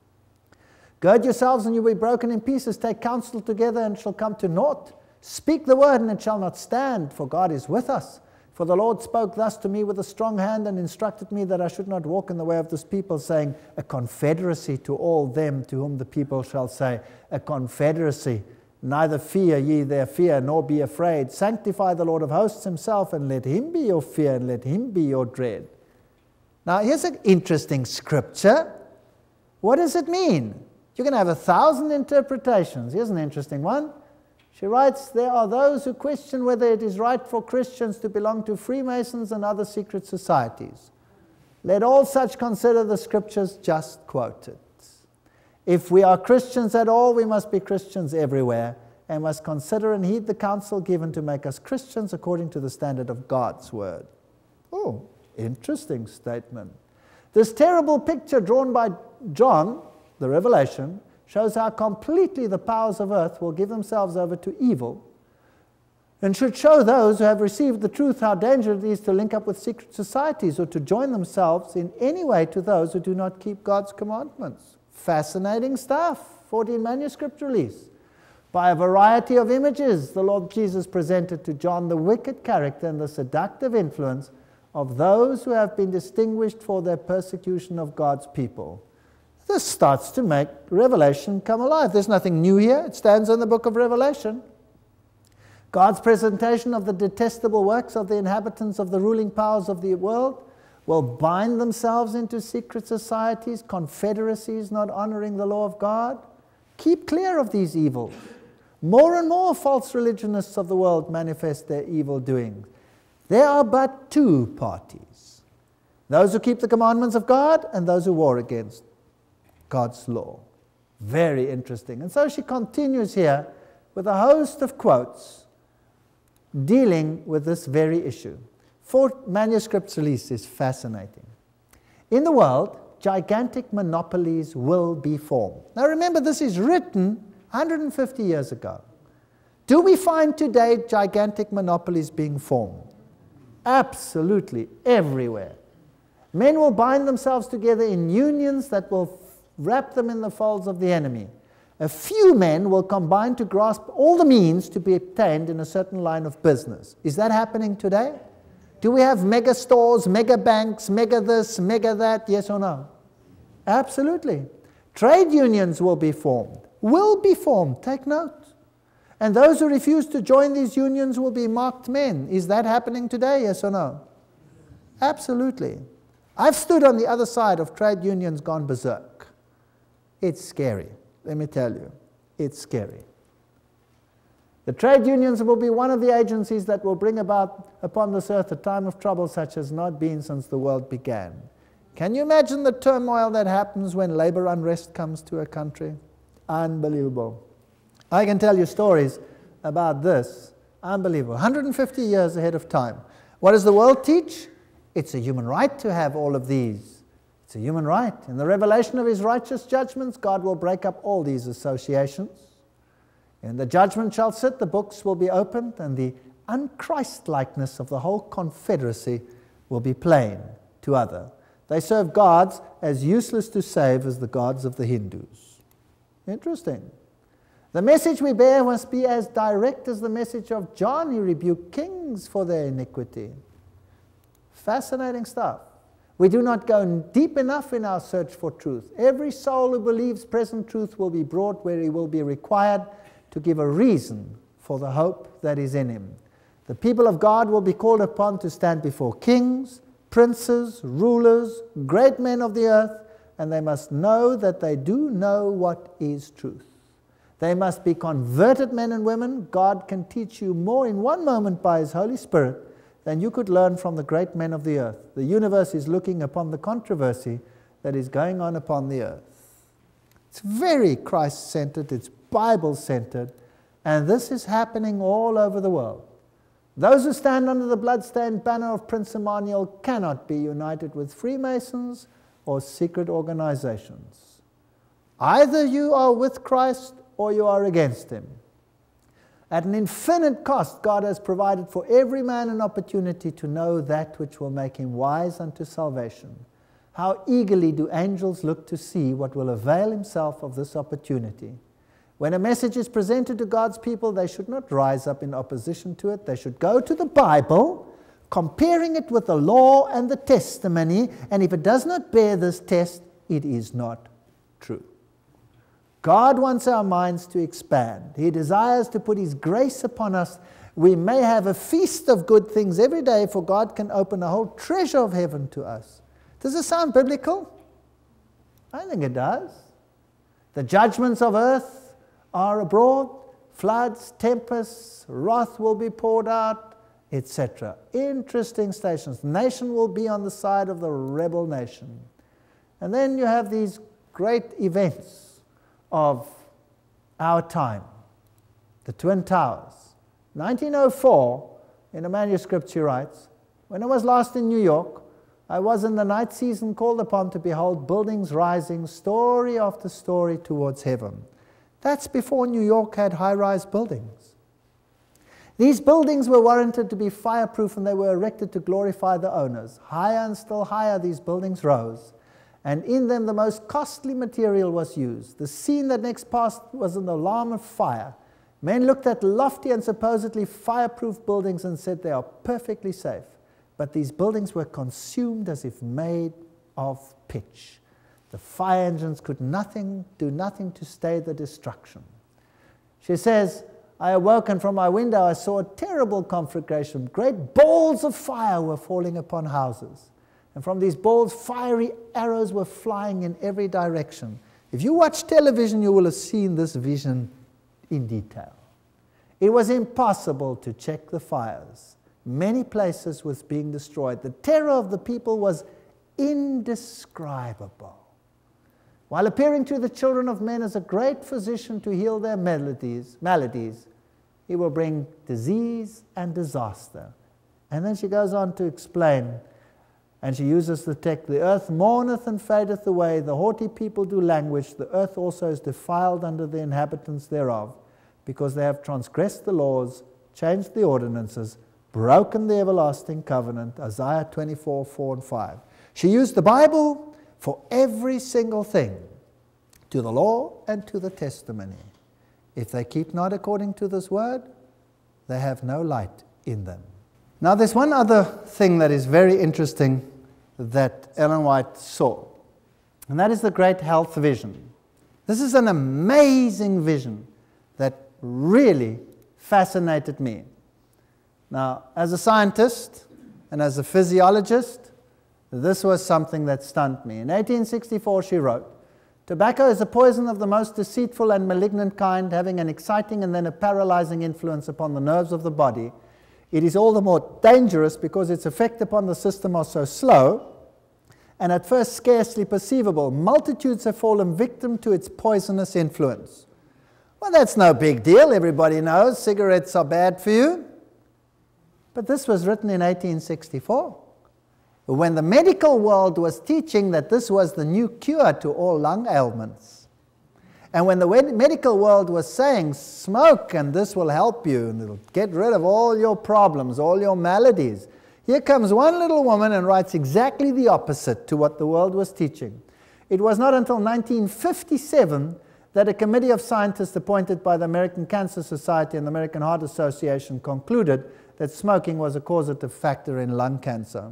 "Gird yourselves, and you will be broken in pieces. Take counsel together, and it shall come to naught. Speak the word, and it shall not stand, for God is with us. For the Lord spoke thus to me with a strong hand, and instructed me that I should not walk in the way of this people, saying, a confederacy to all them to whom the people shall say, a confederacy. Neither fear ye their fear, nor be afraid. Sanctify the Lord of hosts Himself, and let Him be your fear, and let Him be your dread." Now, here's an interesting scripture. What does it mean? You're going to have a thousand interpretations. Here's an interesting one. She writes, "There are those who question whether it is right for Christians to belong to Freemasons and other secret societies. Let all such consider the scriptures just quoted. If we are Christians at all, we must be Christians everywhere, and must consider and heed the counsel given to make us Christians according to the standard of God's Word." Oh, interesting statement. This terrible picture drawn by John, the Revelation, shows how completely the powers of earth will give themselves over to evil, and should show those who have received the truth how dangerous it is to link up with secret societies or to join themselves in any way to those who do not keep God's commandments. Fascinating stuff. fourteen manuscript release. By a variety of images, the Lord Jesus presented to John the wicked character and the seductive influence of those who have been distinguished for their persecution of God's people. This starts to make Revelation come alive. There's nothing new here. It stands in the book of Revelation. God's presentation of the detestable works of the inhabitants of the ruling powers of the world will bind themselves into secret societies, confederacies, not honoring the law of God. Keep clear of these evils. More and more false religionists of the world manifest their evil doings. There are but two parties: those who keep the commandments of God and those who war against God's law. Very interesting. And so she continues here with a host of quotes dealing with this very issue. Four manuscripts released is fascinating. "In the world, gigantic monopolies will be formed." Now remember, this is written one hundred fifty years ago. Do we find today gigantic monopolies being formed? Absolutely, everywhere. Men will bind themselves together in unions that will wrap them in the folds of the enemy. A few men will combine to grasp all the means to be obtained in a certain line of business. Is that happening today? Do we have mega stores, mega banks, mega this, mega that? Yes or no? Absolutely. Trade unions will be formed. Will be formed. Take note. And those who refuse to join these unions will be marked men. Is that happening today? Yes or no? Absolutely. I've stood on the other side of trade unions gone berserk. It's scary. Let me tell you. It's scary. The trade unions will be one of the agencies that will bring about upon this earth a time of trouble such as not been since the world began. Can you imagine the turmoil that happens when labor unrest comes to a country? Unbelievable. I can tell you stories about this. Unbelievable. one hundred fifty years ahead of time. What does the world teach? It's a human right to have all of these. It's a human right. In the revelation of his righteous judgments, God will break up all these associations. And the judgment shall sit, the books will be opened, and the unChristlikeness of the whole confederacy will be plain to others. They serve gods as useless to save as the gods of the Hindus. Interesting. The message we bear must be as direct as the message of John. He rebuked kings for their iniquity. Fascinating stuff. We do not go deep enough in our search for truth. Every soul who believes present truth will be brought where he will be required to give a reason for the hope that is in him. The people of God will be called upon to stand before kings, princes, rulers, great men of the earth, and they must know that they do know what is truth. They must be converted men and women. God can teach you more in one moment by his Holy Spirit than you could learn from the great men of the earth. The universe is looking upon the controversy that is going on upon the earth. It's very Christ-centered, it's Bible-centered, and this is happening all over the world. Those who stand under the bloodstained banner of Prince Emmanuel cannot be united with Freemasons or secret organizations. Either you are with Christ or you are against him. At an infinite cost, God has provided for every man an opportunity to know that which will make him wise unto salvation. How eagerly do angels look to see what will avail himself of this opportunity. When a message is presented to God's people, they should not rise up in opposition to it. They should go to the Bible, comparing it with the law and the testimony, and if it does not bear this test, it is not true. God wants our minds to expand. He desires to put his grace upon us. We may have a feast of good things every day, for God can open a whole treasure of heaven to us. Does this sound biblical? I think it does. The judgments of earth are abroad, floods, tempests, wrath will be poured out, et cetera. Interesting stations. Nation will be on the side of the rebel nation. And then you have these great events of our time. The Twin Towers. nineteen oh four, in a manuscript she writes, when I was last in New York, I was in the night season called upon to behold buildings rising story after story towards heaven. That's before New York had high-rise buildings. These buildings were warranted to be fireproof, and they were erected to glorify the owners. Higher and still higher these buildings rose, and in them the most costly material was used. The scene that next passed was an alarm of fire. Men looked at lofty and supposedly fireproof buildings and said they are perfectly safe. But these buildings were consumed as if made of pitch. The fire engines could nothing, do nothing to stay the destruction. She says, I awoke, and from my window I saw a terrible conflagration. Great balls of fire were falling upon houses. And from these balls, fiery arrows were flying in every direction. If you watch television, you will have seen this vision in detail. It was impossible to check the fires. Many places was being destroyed. The terror of the people was indescribable. While appearing to the children of men as a great physician to heal their maladies, maladies, he will bring disease and disaster. And then she goes on to explain, and she uses the text, the earth mourneth and fadeth away, the haughty people do languish, the earth also is defiled under the inhabitants thereof, because they have transgressed the laws, changed the ordinances, broken the everlasting covenant, Isaiah twenty-four, four and five. She used the Bible for every single thing to the law and to the testimony. If they keep not according to this word, they have no light in them. Now there's one other thing that is very interesting that Ellen White saw, and that is the great health vision. This is an amazing vision that really fascinated me. Now, as a scientist and as a physiologist, this was something that stunned me. In eighteen sixty-four, she wrote, "Tobacco is a poison of the most deceitful and malignant kind, having an exciting and then a paralyzing influence upon the nerves of the body. It is all the more dangerous because its effect upon the system are so slow and at first scarcely perceivable. Multitudes have fallen victim to its poisonous influence." Well, that's no big deal. Everybody knows cigarettes are bad for you. But this was written in eighteen sixty-four, when the medical world was teaching that this was the new cure to all lung ailments. And when the medical world was saying, smoke and this will help you, and it'll get rid of all your problems, all your maladies. Here comes one little woman and writes exactly the opposite to what the world was teaching. It was not until nineteen fifty-seven that a committee of scientists appointed by the American Cancer Society and the American Heart Association concluded that smoking was a causative factor in lung cancer.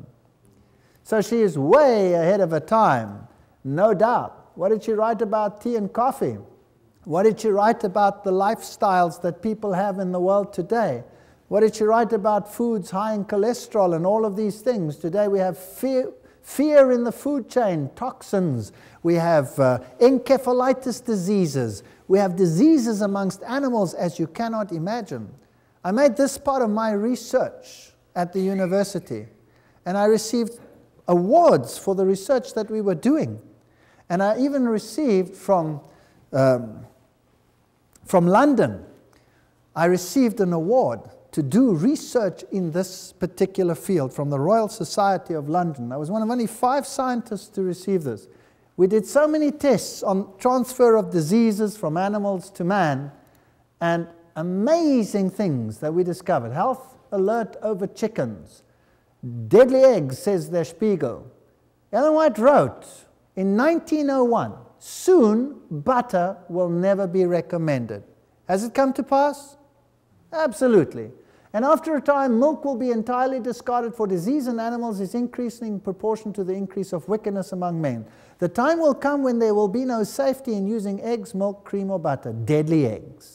So she is way ahead of her time, no doubt. What did she write about tea and coffee? What did she write about the lifestyles that people have in the world today? What did she write about foods high in cholesterol and all of these things? Today we have fear, fear in the food chain, toxins. We have uh, encephalitis diseases. We have diseases amongst animals as you cannot imagine. I made this part of my research at the university, and I received awards for the research that we were doing. And I even received from, um, from London, I received an award to do research in this particular field from the Royal Society of London. I was one of only five scientists to receive this. We did so many tests on transfer of diseases from animals to man, and amazing things that we discovered. Health alert over chickens. Deadly eggs, says Der Spiegel. Ellen White wrote in nineteen oh one, soon butter will never be recommended. Has it come to pass? Absolutely. And after a time, milk will be entirely discarded, for disease in animals is increasing in proportion to the increase of wickedness among men. The time will come when there will be no safety in using eggs, milk, cream, or butter. Deadly eggs.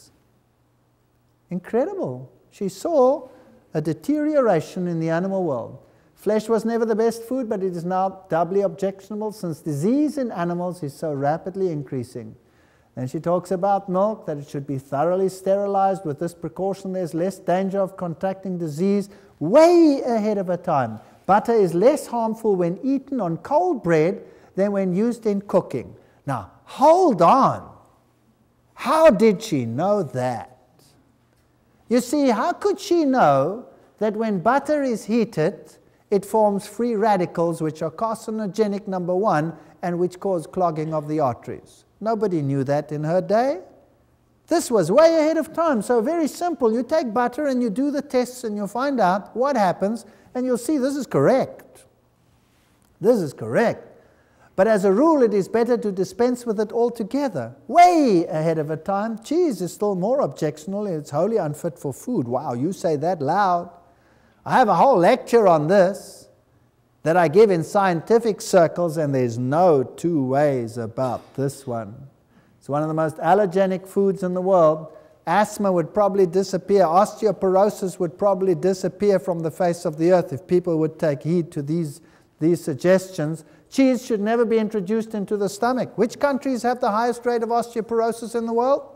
Incredible. She saw a deterioration in the animal world. Flesh was never the best food, but it is now doubly objectionable since disease in animals is so rapidly increasing. Then she talks about milk, that it should be thoroughly sterilized. With this precaution, there's less danger of contracting disease. Way ahead of her time. Butter is less harmful when eaten on cold bread than when used in cooking. Now, hold on. How did she know that? You see, how could she know that when butter is heated, it forms free radicals which are carcinogenic, number one, and which cause clogging of the arteries? Nobody knew that in her day. This was way ahead of time. So very simple. You take butter and you do the tests and you find out what happens, and you'll see this is correct. This is correct. But as a rule, it is better to dispense with it altogether. Way ahead of a time. Cheese is still more objectionable. It's wholly unfit for food. Wow, you say that loud. I have a whole lecture on this that I give in scientific circles, and there's no two ways about this one. It's one of the most allergenic foods in the world. Asthma would probably disappear. Osteoporosis would probably disappear from the face of the earth if people would take heed to these, these suggestions. Cheese should never be introduced into the stomach. Which countries have the highest rate of osteoporosis in the world?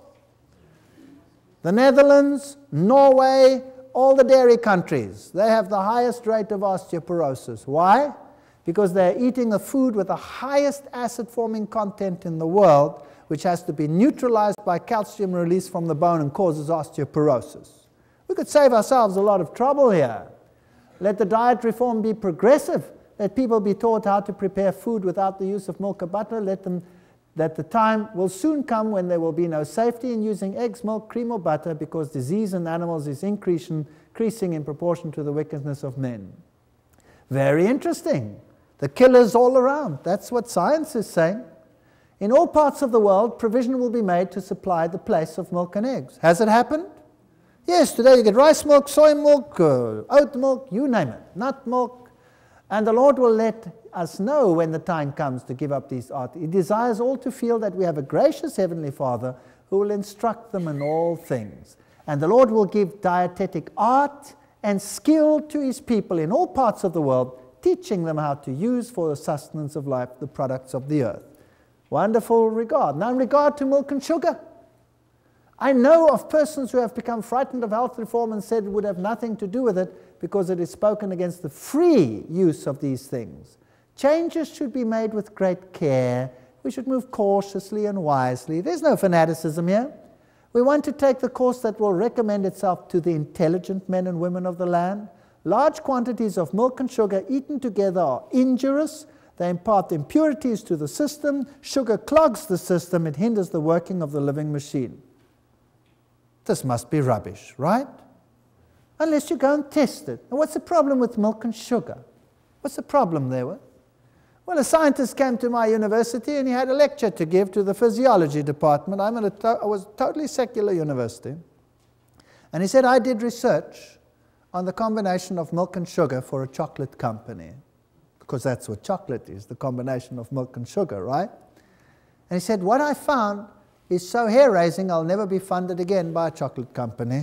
The Netherlands, Norway, all the dairy countries. They have the highest rate of osteoporosis. Why? Because they're eating a food with the highest acid-forming content in the world, which has to be neutralized by calcium release from the bone and causes osteoporosis. We could save ourselves a lot of trouble here. Let the diet reform be progressive. Let people be taught how to prepare food without the use of milk or butter. Let them, that the time will soon come when there will be no safety in using eggs, milk, cream, or butter, because disease in animals is increasing, increasing in proportion to the wickedness of men. Very interesting. The killers all around. That's what science is saying. In all parts of the world, provision will be made to supply the place of milk and eggs. Has it happened? Yes, today you get rice milk, soy milk, uh, oat milk, you name it, nut milk. And the Lord will let us know when the time comes to give up these arts. He desires all to feel that we have a gracious Heavenly Father who will instruct them in all things. And the Lord will give dietetic art and skill to His people in all parts of the world, teaching them how to use for the sustenance of life the products of the earth. Wonderful regard. Now in regard to milk and sugar, I know of persons who have become frightened of health reform and said it would have nothing to do with it because it is spoken against the free use of these things. Changes should be made with great care. We should move cautiously and wisely. There's no fanaticism here. We want to take the course that will recommend itself to the intelligent men and women of the land. Large quantities of milk and sugar eaten together are injurious. They impart impurities to the system. Sugar clogs the system. It hinders the working of the living machine. This must be rubbish, right? Unless you go and test it. And what's the problem with milk and sugar? What's the problem there with? Well, a scientist came to my university and he had a lecture to give to the physiology department. I'm at a to- I was a totally secular university. And he said, I did research on the combination of milk and sugar for a chocolate company. Because that's what chocolate is, the combination of milk and sugar, right? And he said, what I found is so hair-raising I'll never be funded again by a chocolate company.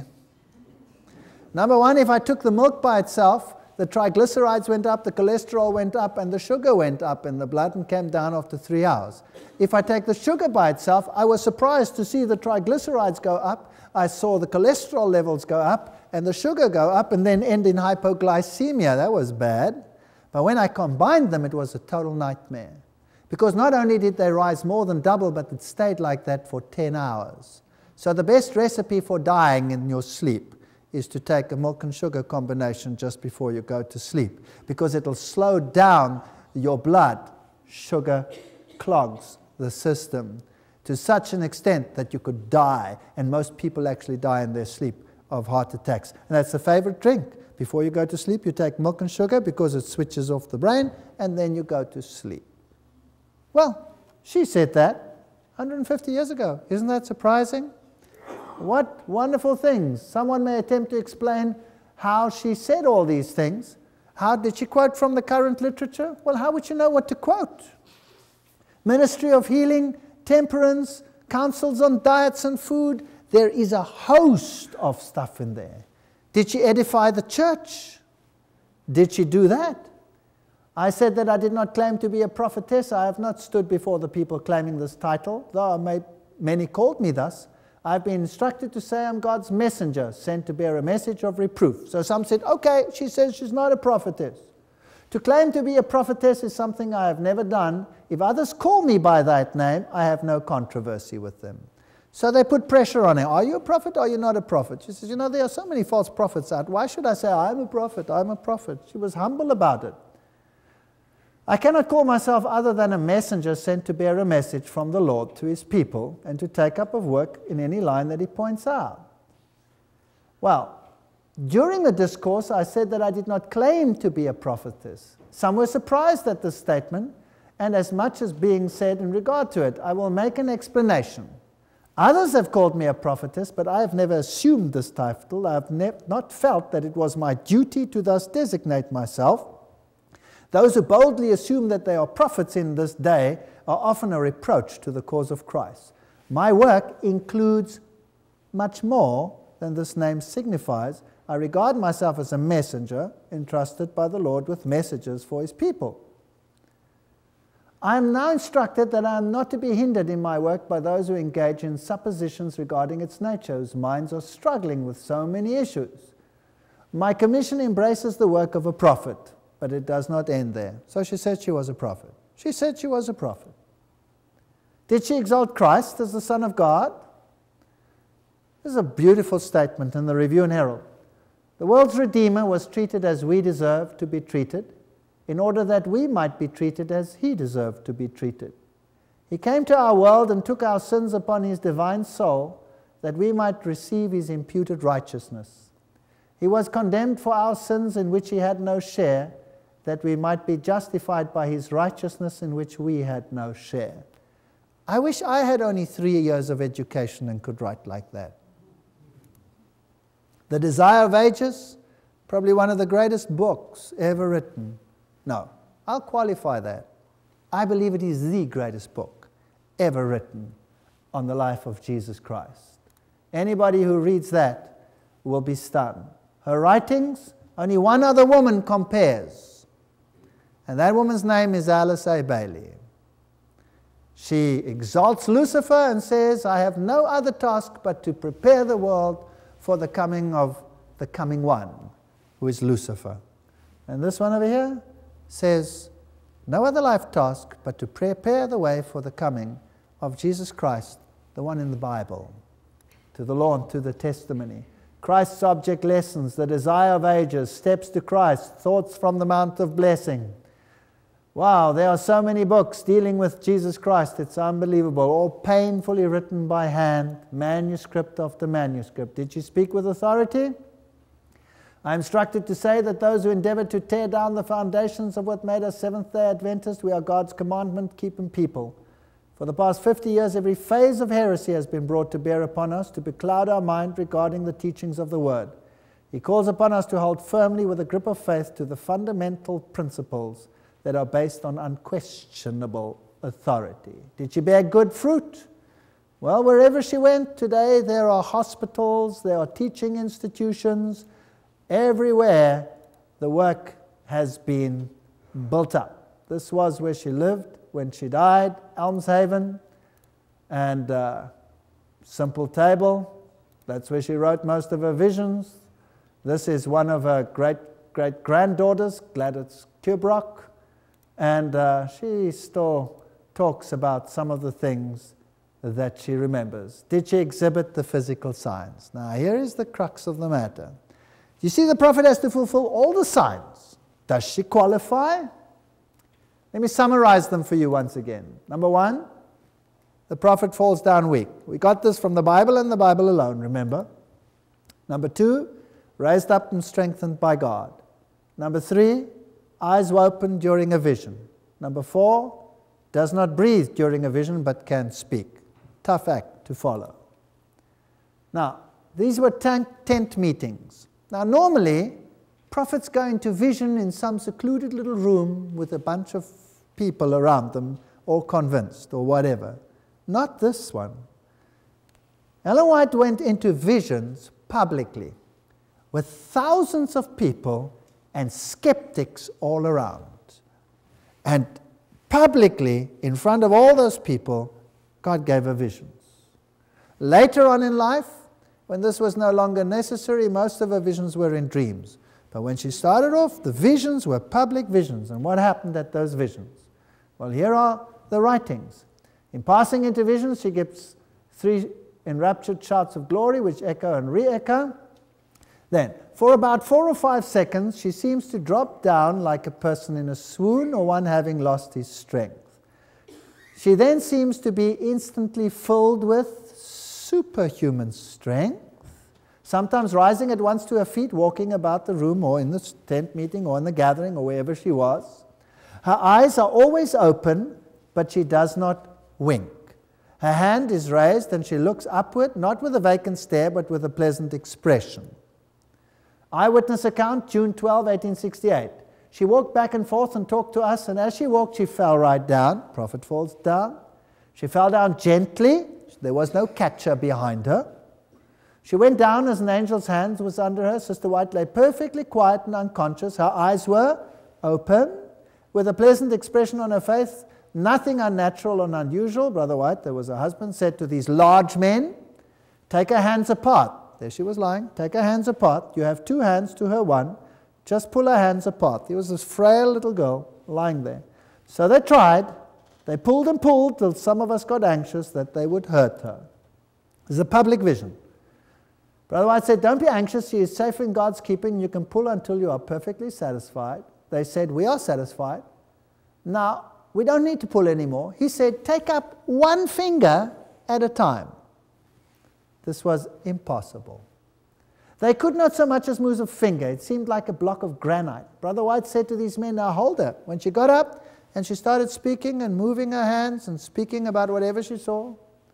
Number one, if I took the milk by itself, the triglycerides went up, the cholesterol went up, and the sugar went up in the blood and came down after three hours. If I take the sugar by itself, I was surprised to see the triglycerides go up. I saw the cholesterol levels go up, and the sugar go up, and then end in hypoglycemia. That was bad. But when I combined them, it was a total nightmare. Because not only did they rise more than double, but it stayed like that for ten hours. So the best recipe for dying in your sleep is to take a milk and sugar combination just before you go to sleep, because it'll slow down your blood. Sugar clogs the system to such an extent that you could die, and most people actually die in their sleep of heart attacks. And that's the favorite drink. Before you go to sleep, you take milk and sugar because it switches off the brain, and then you go to sleep. Well, she said that one hundred fifty years ago. Isn't that surprising? What wonderful things. Someone may attempt to explain how she said all these things. How did she quote from the current literature? Well, how would you know what to quote? Ministry of Healing, Temperance, counsels on diets and food. There is a host of stuff in there. Did she edify the church? Did she do that? I said that I did not claim to be a prophetess. I have not stood before the people claiming this title, though may, many called me thus. I've been instructed to say I'm God's messenger, sent to bear a message of reproof. So some said, okay, she says she's not a prophetess. To claim to be a prophetess is something I have never done. If others call me by that name, I have no controversy with them. So they put pressure on her. Are you a prophet or are you not a prophet? She says, you know, there are so many false prophets out. Why should I say I'm a prophet, I'm a prophet? She was humble about it. I cannot call myself other than a messenger sent to bear a message from the Lord to His people and to take up of work in any line that He points out. Well, during the discourse, I said that I did not claim to be a prophetess. Some were surprised at this statement, and as much as being said in regard to it, I will make an explanation. Others have called me a prophetess, but I have never assumed this title. I have ne- not felt that it was my duty to thus designate myself. Those who boldly assume that they are prophets in this day are often a reproach to the cause of Christ. My work includes much more than this name signifies. I regard myself as a messenger entrusted by the Lord with messages for His people. I am now instructed that I am not to be hindered in my work by those who engage in suppositions regarding its nature, whose minds are struggling with so many issues. My commission embraces the work of a prophet, but it does not end there. So she said she was a prophet. She said she was a prophet. Did she exalt Christ as the Son of God? This is a beautiful statement in the Review and Herald. The world's Redeemer was treated as we deserve to be treated, in order that we might be treated as He deserved to be treated. He came to our world and took our sins upon His divine soul, that we might receive His imputed righteousness. He was condemned for our sins in which He had no share, that we might be justified by His righteousness in which we had no share. I wish I had only three years of education and could write like that. The Desire of Ages, probably one of the greatest books ever written. No, I'll qualify that. I believe it is the greatest book ever written on the life of Jesus Christ. Anybody who reads that will be stunned. Her writings, only one other woman compares. And that woman's name is Alice A. Bailey. She exalts Lucifer and says, I have no other task but to prepare the world for the coming of the coming one, who is Lucifer. And this one over here says, no other life task but to prepare the way for the coming of Jesus Christ, the one in the Bible, to the law and to the testimony. Christ's object lessons, the desire of ages, steps to Christ, thoughts from the Mount of Blessing. Wow, there are so many books dealing with Jesus Christ. It's unbelievable. All painfully written by hand, manuscript after manuscript. Did she speak with authority? I am instructed to say that those who endeavor to tear down the foundations of what made us Seventh-day Adventists, we are God's commandment-keeping people. For the past fifty years, every phase of heresy has been brought to bear upon us to becloud our mind regarding the teachings of the Word. He calls upon us to hold firmly with a grip of faith to the fundamental principles that are based on unquestionable authority. Did she bear good fruit? Well, wherever she went today, there are hospitals, there are teaching institutions. Everywhere the work has been built up. This was where she lived when she died, Elmshaven, and uh, Simple Table. That's where she wrote most of her visions. This is one of her great great granddaughters, Gladys Kubrock. And uh, she still talks about some of the things that she remembers. Did she exhibit the physical signs? Now, here is the crux of the matter. You see, the prophet has to fulfill all the signs. Does she qualify? Let me summarize them for you once again. Number one, the prophet falls down weak. We got this from the Bible and the Bible alone, remember? Number two, raised up and strengthened by God. Number three, eyes were opened during a vision. Number four, does not breathe during a vision but can speak. Tough act to follow. Now, these were tent, tent meetings. Now, normally, prophets go into vision in some secluded little room with a bunch of people around them, all convinced or whatever. Not this one. Ellen White went into visions publicly with thousands of people and skeptics all around. And publicly, in front of all those people, God gave her visions. Later on in life, when this was no longer necessary, most of her visions were in dreams. But when she started off, the visions were public visions. And what happened at those visions? Well, here are the writings. In passing into visions, she gives three enraptured shouts of glory, which echo and re-echo. Then, for about four or five seconds, she seems to drop down like a person in a swoon or one having lost his strength. She then seems to be instantly filled with superhuman strength, sometimes rising at once to her feet, walking about the room or in the tent meeting or in the gathering or wherever she was. Her eyes are always open, but she does not wink. Her hand is raised and she looks upward, not with a vacant stare, but with a pleasant expression. Eyewitness account, June twelfth, eighteen sixty-eight. She walked back and forth and talked to us, and as she walked, she fell right down. Prophet falls down. She fell down gently. There was no catcher behind her. She went down as an angel's hand was under her. Sister White lay perfectly quiet and unconscious. Her eyes were open, with a pleasant expression on her face, nothing unnatural or unusual. Brother White, there was a husband, said to these large men, take her hands apart. There she was lying. Take her hands apart. You have two hands to her one. Just pull her hands apart. There was this frail little girl lying there. So they tried. They pulled and pulled till some of us got anxious that they would hurt her. It's a public vision. Brother White said, don't be anxious. She is safe in God's keeping. You can pull until you are perfectly satisfied. They said, we are satisfied. Now, we don't need to pull anymore. He said, take up one finger at a time. This was impossible. They could not so much as move a finger. It seemed like a block of granite. Brother White said to these men, now hold her. When she got up, and she started speaking and moving her hands and speaking about whatever she saw.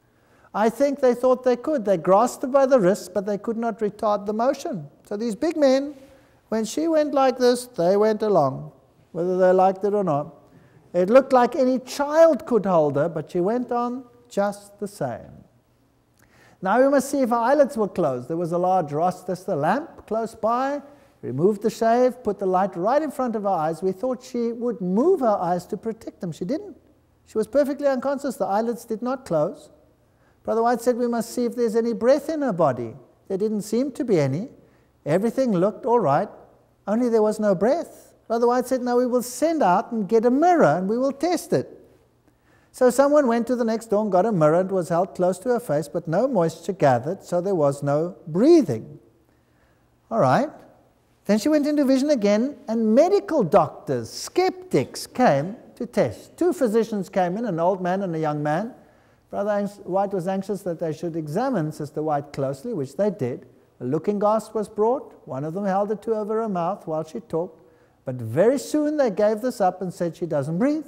I think they thought they could. They grasped her by the wrist, but they could not retard the motion. So these big men, when she went like this, they went along, whether they liked it or not. It looked like any child could hold her, but she went on just the same. Now we must see if her eyelids were closed. There was a large Rochester lamp close by. Removed the shade, put the light right in front of her eyes. We thought she would move her eyes to protect them. She didn't. She was perfectly unconscious. The eyelids did not close. Brother White said we must see if there's any breath in her body. There didn't seem to be any. Everything looked all right, only there was no breath. Brother White said, no, we will send out and get a mirror and we will test it. So someone went to the next door and got a mirror and was held close to her face, but no moisture gathered, so there was no breathing. All right. Then she went into vision again, and medical doctors, skeptics, came to test. Two physicians came in, an old man and a young man. Brother White was anxious that they should examine Sister White closely, which they did. A looking glass was brought. One of them held it to over her mouth while she talked. But very soon they gave this up and said she doesn't breathe.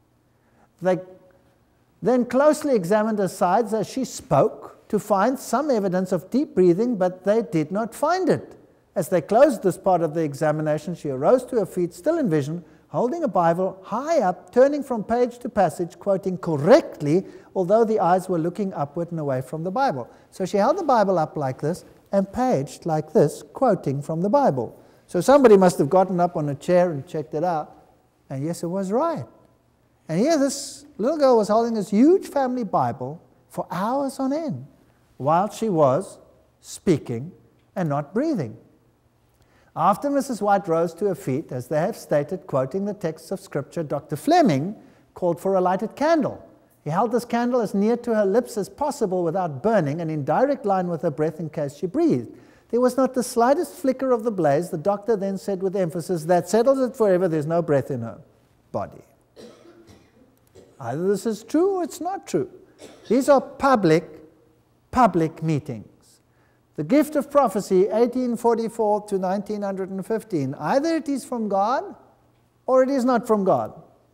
They then closely examined her sides as she spoke to find some evidence of deep breathing, but they did not find it. As they closed this part of the examination, she arose to her feet, still in vision, holding a Bible high up, turning from page to passage, quoting correctly, although the eyes were looking upward and away from the Bible. So she held the Bible up like this and paged like this, quoting from the Bible. So somebody must have gotten up on a chair and checked it out, and yes, it was right. And here this little girl was holding this huge family Bible for hours on end while she was speaking and not breathing. After Missus White rose to her feet, as they have stated, quoting the texts of Scripture, Doctor Fleming called for a lighted candle. He held this candle as near to her lips as possible without burning and in direct line with her breath in case she breathed. There was not the slightest flicker of the blaze. The doctor then said with emphasis, that settles it forever, there's no breath in her body. Either this is true or it's not true. These are public, public meetings. The gift of prophecy, eighteen forty-four to nineteen fifteen, either it is from God or it is not from God.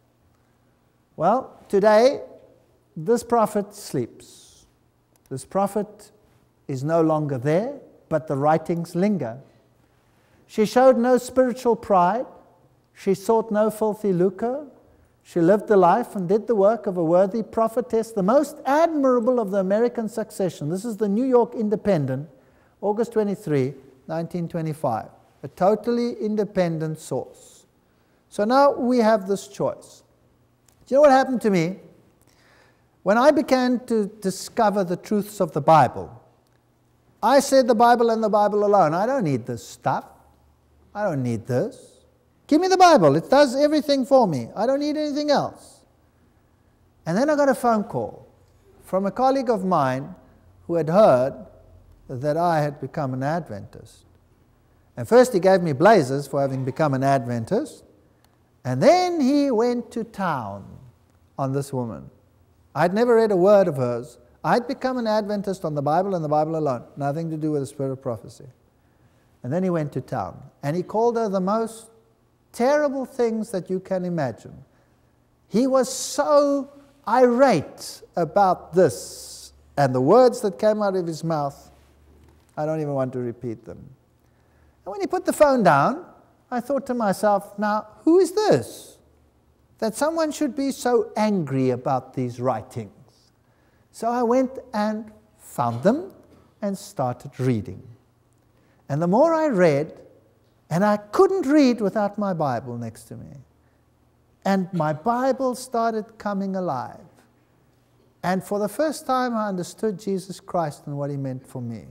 Well, today, this prophet sleeps. This prophet is no longer there, but the writings linger. She showed no spiritual pride. She sought no filthy lucre. She lived the life and did the work of a worthy prophetess, the most admirable of the American succession. This is the New York Independent, August twenty-third, nineteen twenty-five, a totally independent source. So now we have this choice. Do you know what happened to me? When I began to discover the truths of the Bible, I said the Bible and the Bible alone. I don't need this stuff. I don't need this. Give me the Bible. It does everything for me. I don't need anything else. And then I got a phone call from a colleague of mine who had heard that I had become an Adventist. And first he gave me blazes for having become an Adventist, and then he went to town on this woman. I'd never read a word of hers. I'd become an Adventist on the Bible and the Bible alone, nothing to do with the spirit of prophecy. And then he went to town, and he called her the most terrible things that you can imagine. He was so irate about this, and the words that came out of his mouth, I don't even want to repeat them. And when he put the phone down, I thought to myself, now, who is this? That someone should be so angry about these writings. So I went and found them and started reading. And the more I read, and I couldn't read without my Bible next to me, and my Bible started coming alive. And for the first time I understood Jesus Christ and what he meant for me.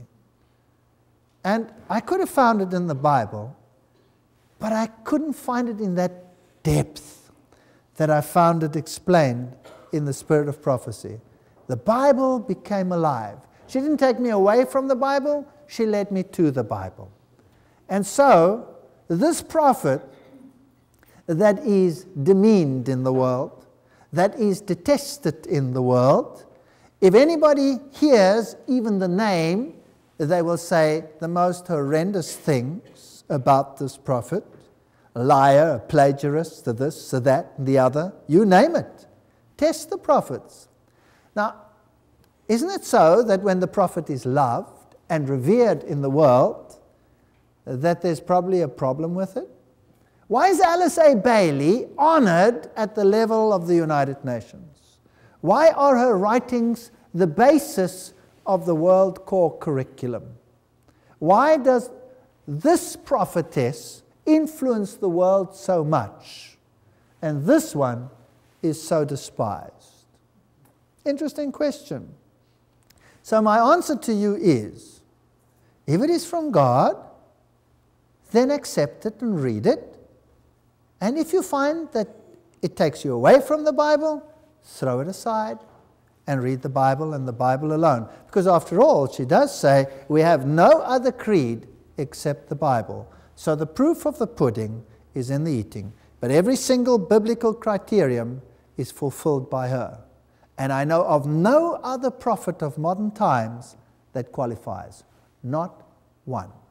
And I could have found it in the Bible, but I couldn't find it in that depth that I found it explained in the spirit of prophecy. The Bible became alive. She didn't take me away from the Bible, she led me to the Bible. And so, this prophet that is demeaned in the world, that is detested in the world, if anybody hears even the name, they will say the most horrendous things about this prophet. a liar, a plagiarist, a this, a that, and the other. You name it. Test the prophets. Now, isn't it so that when the prophet is loved and revered in the world, that there's probably a problem with it? Why is Alice A. Bailey honored at the level of the United Nations? Why are her writings the basis of the World Core Curriculum? Why does this prophetess influence the world so much, and this one is so despised? Interesting question. So my answer to you is, if it is from God, then accept it and read it. And if you find that it takes you away from the Bible, throw it aside and read the Bible and the Bible alone. Because after all, she does say, we have no other creed except the Bible. So the proof of the pudding is in the eating. But every single biblical criterion is fulfilled by her. And I know of no other prophet of modern times that qualifies. Not one.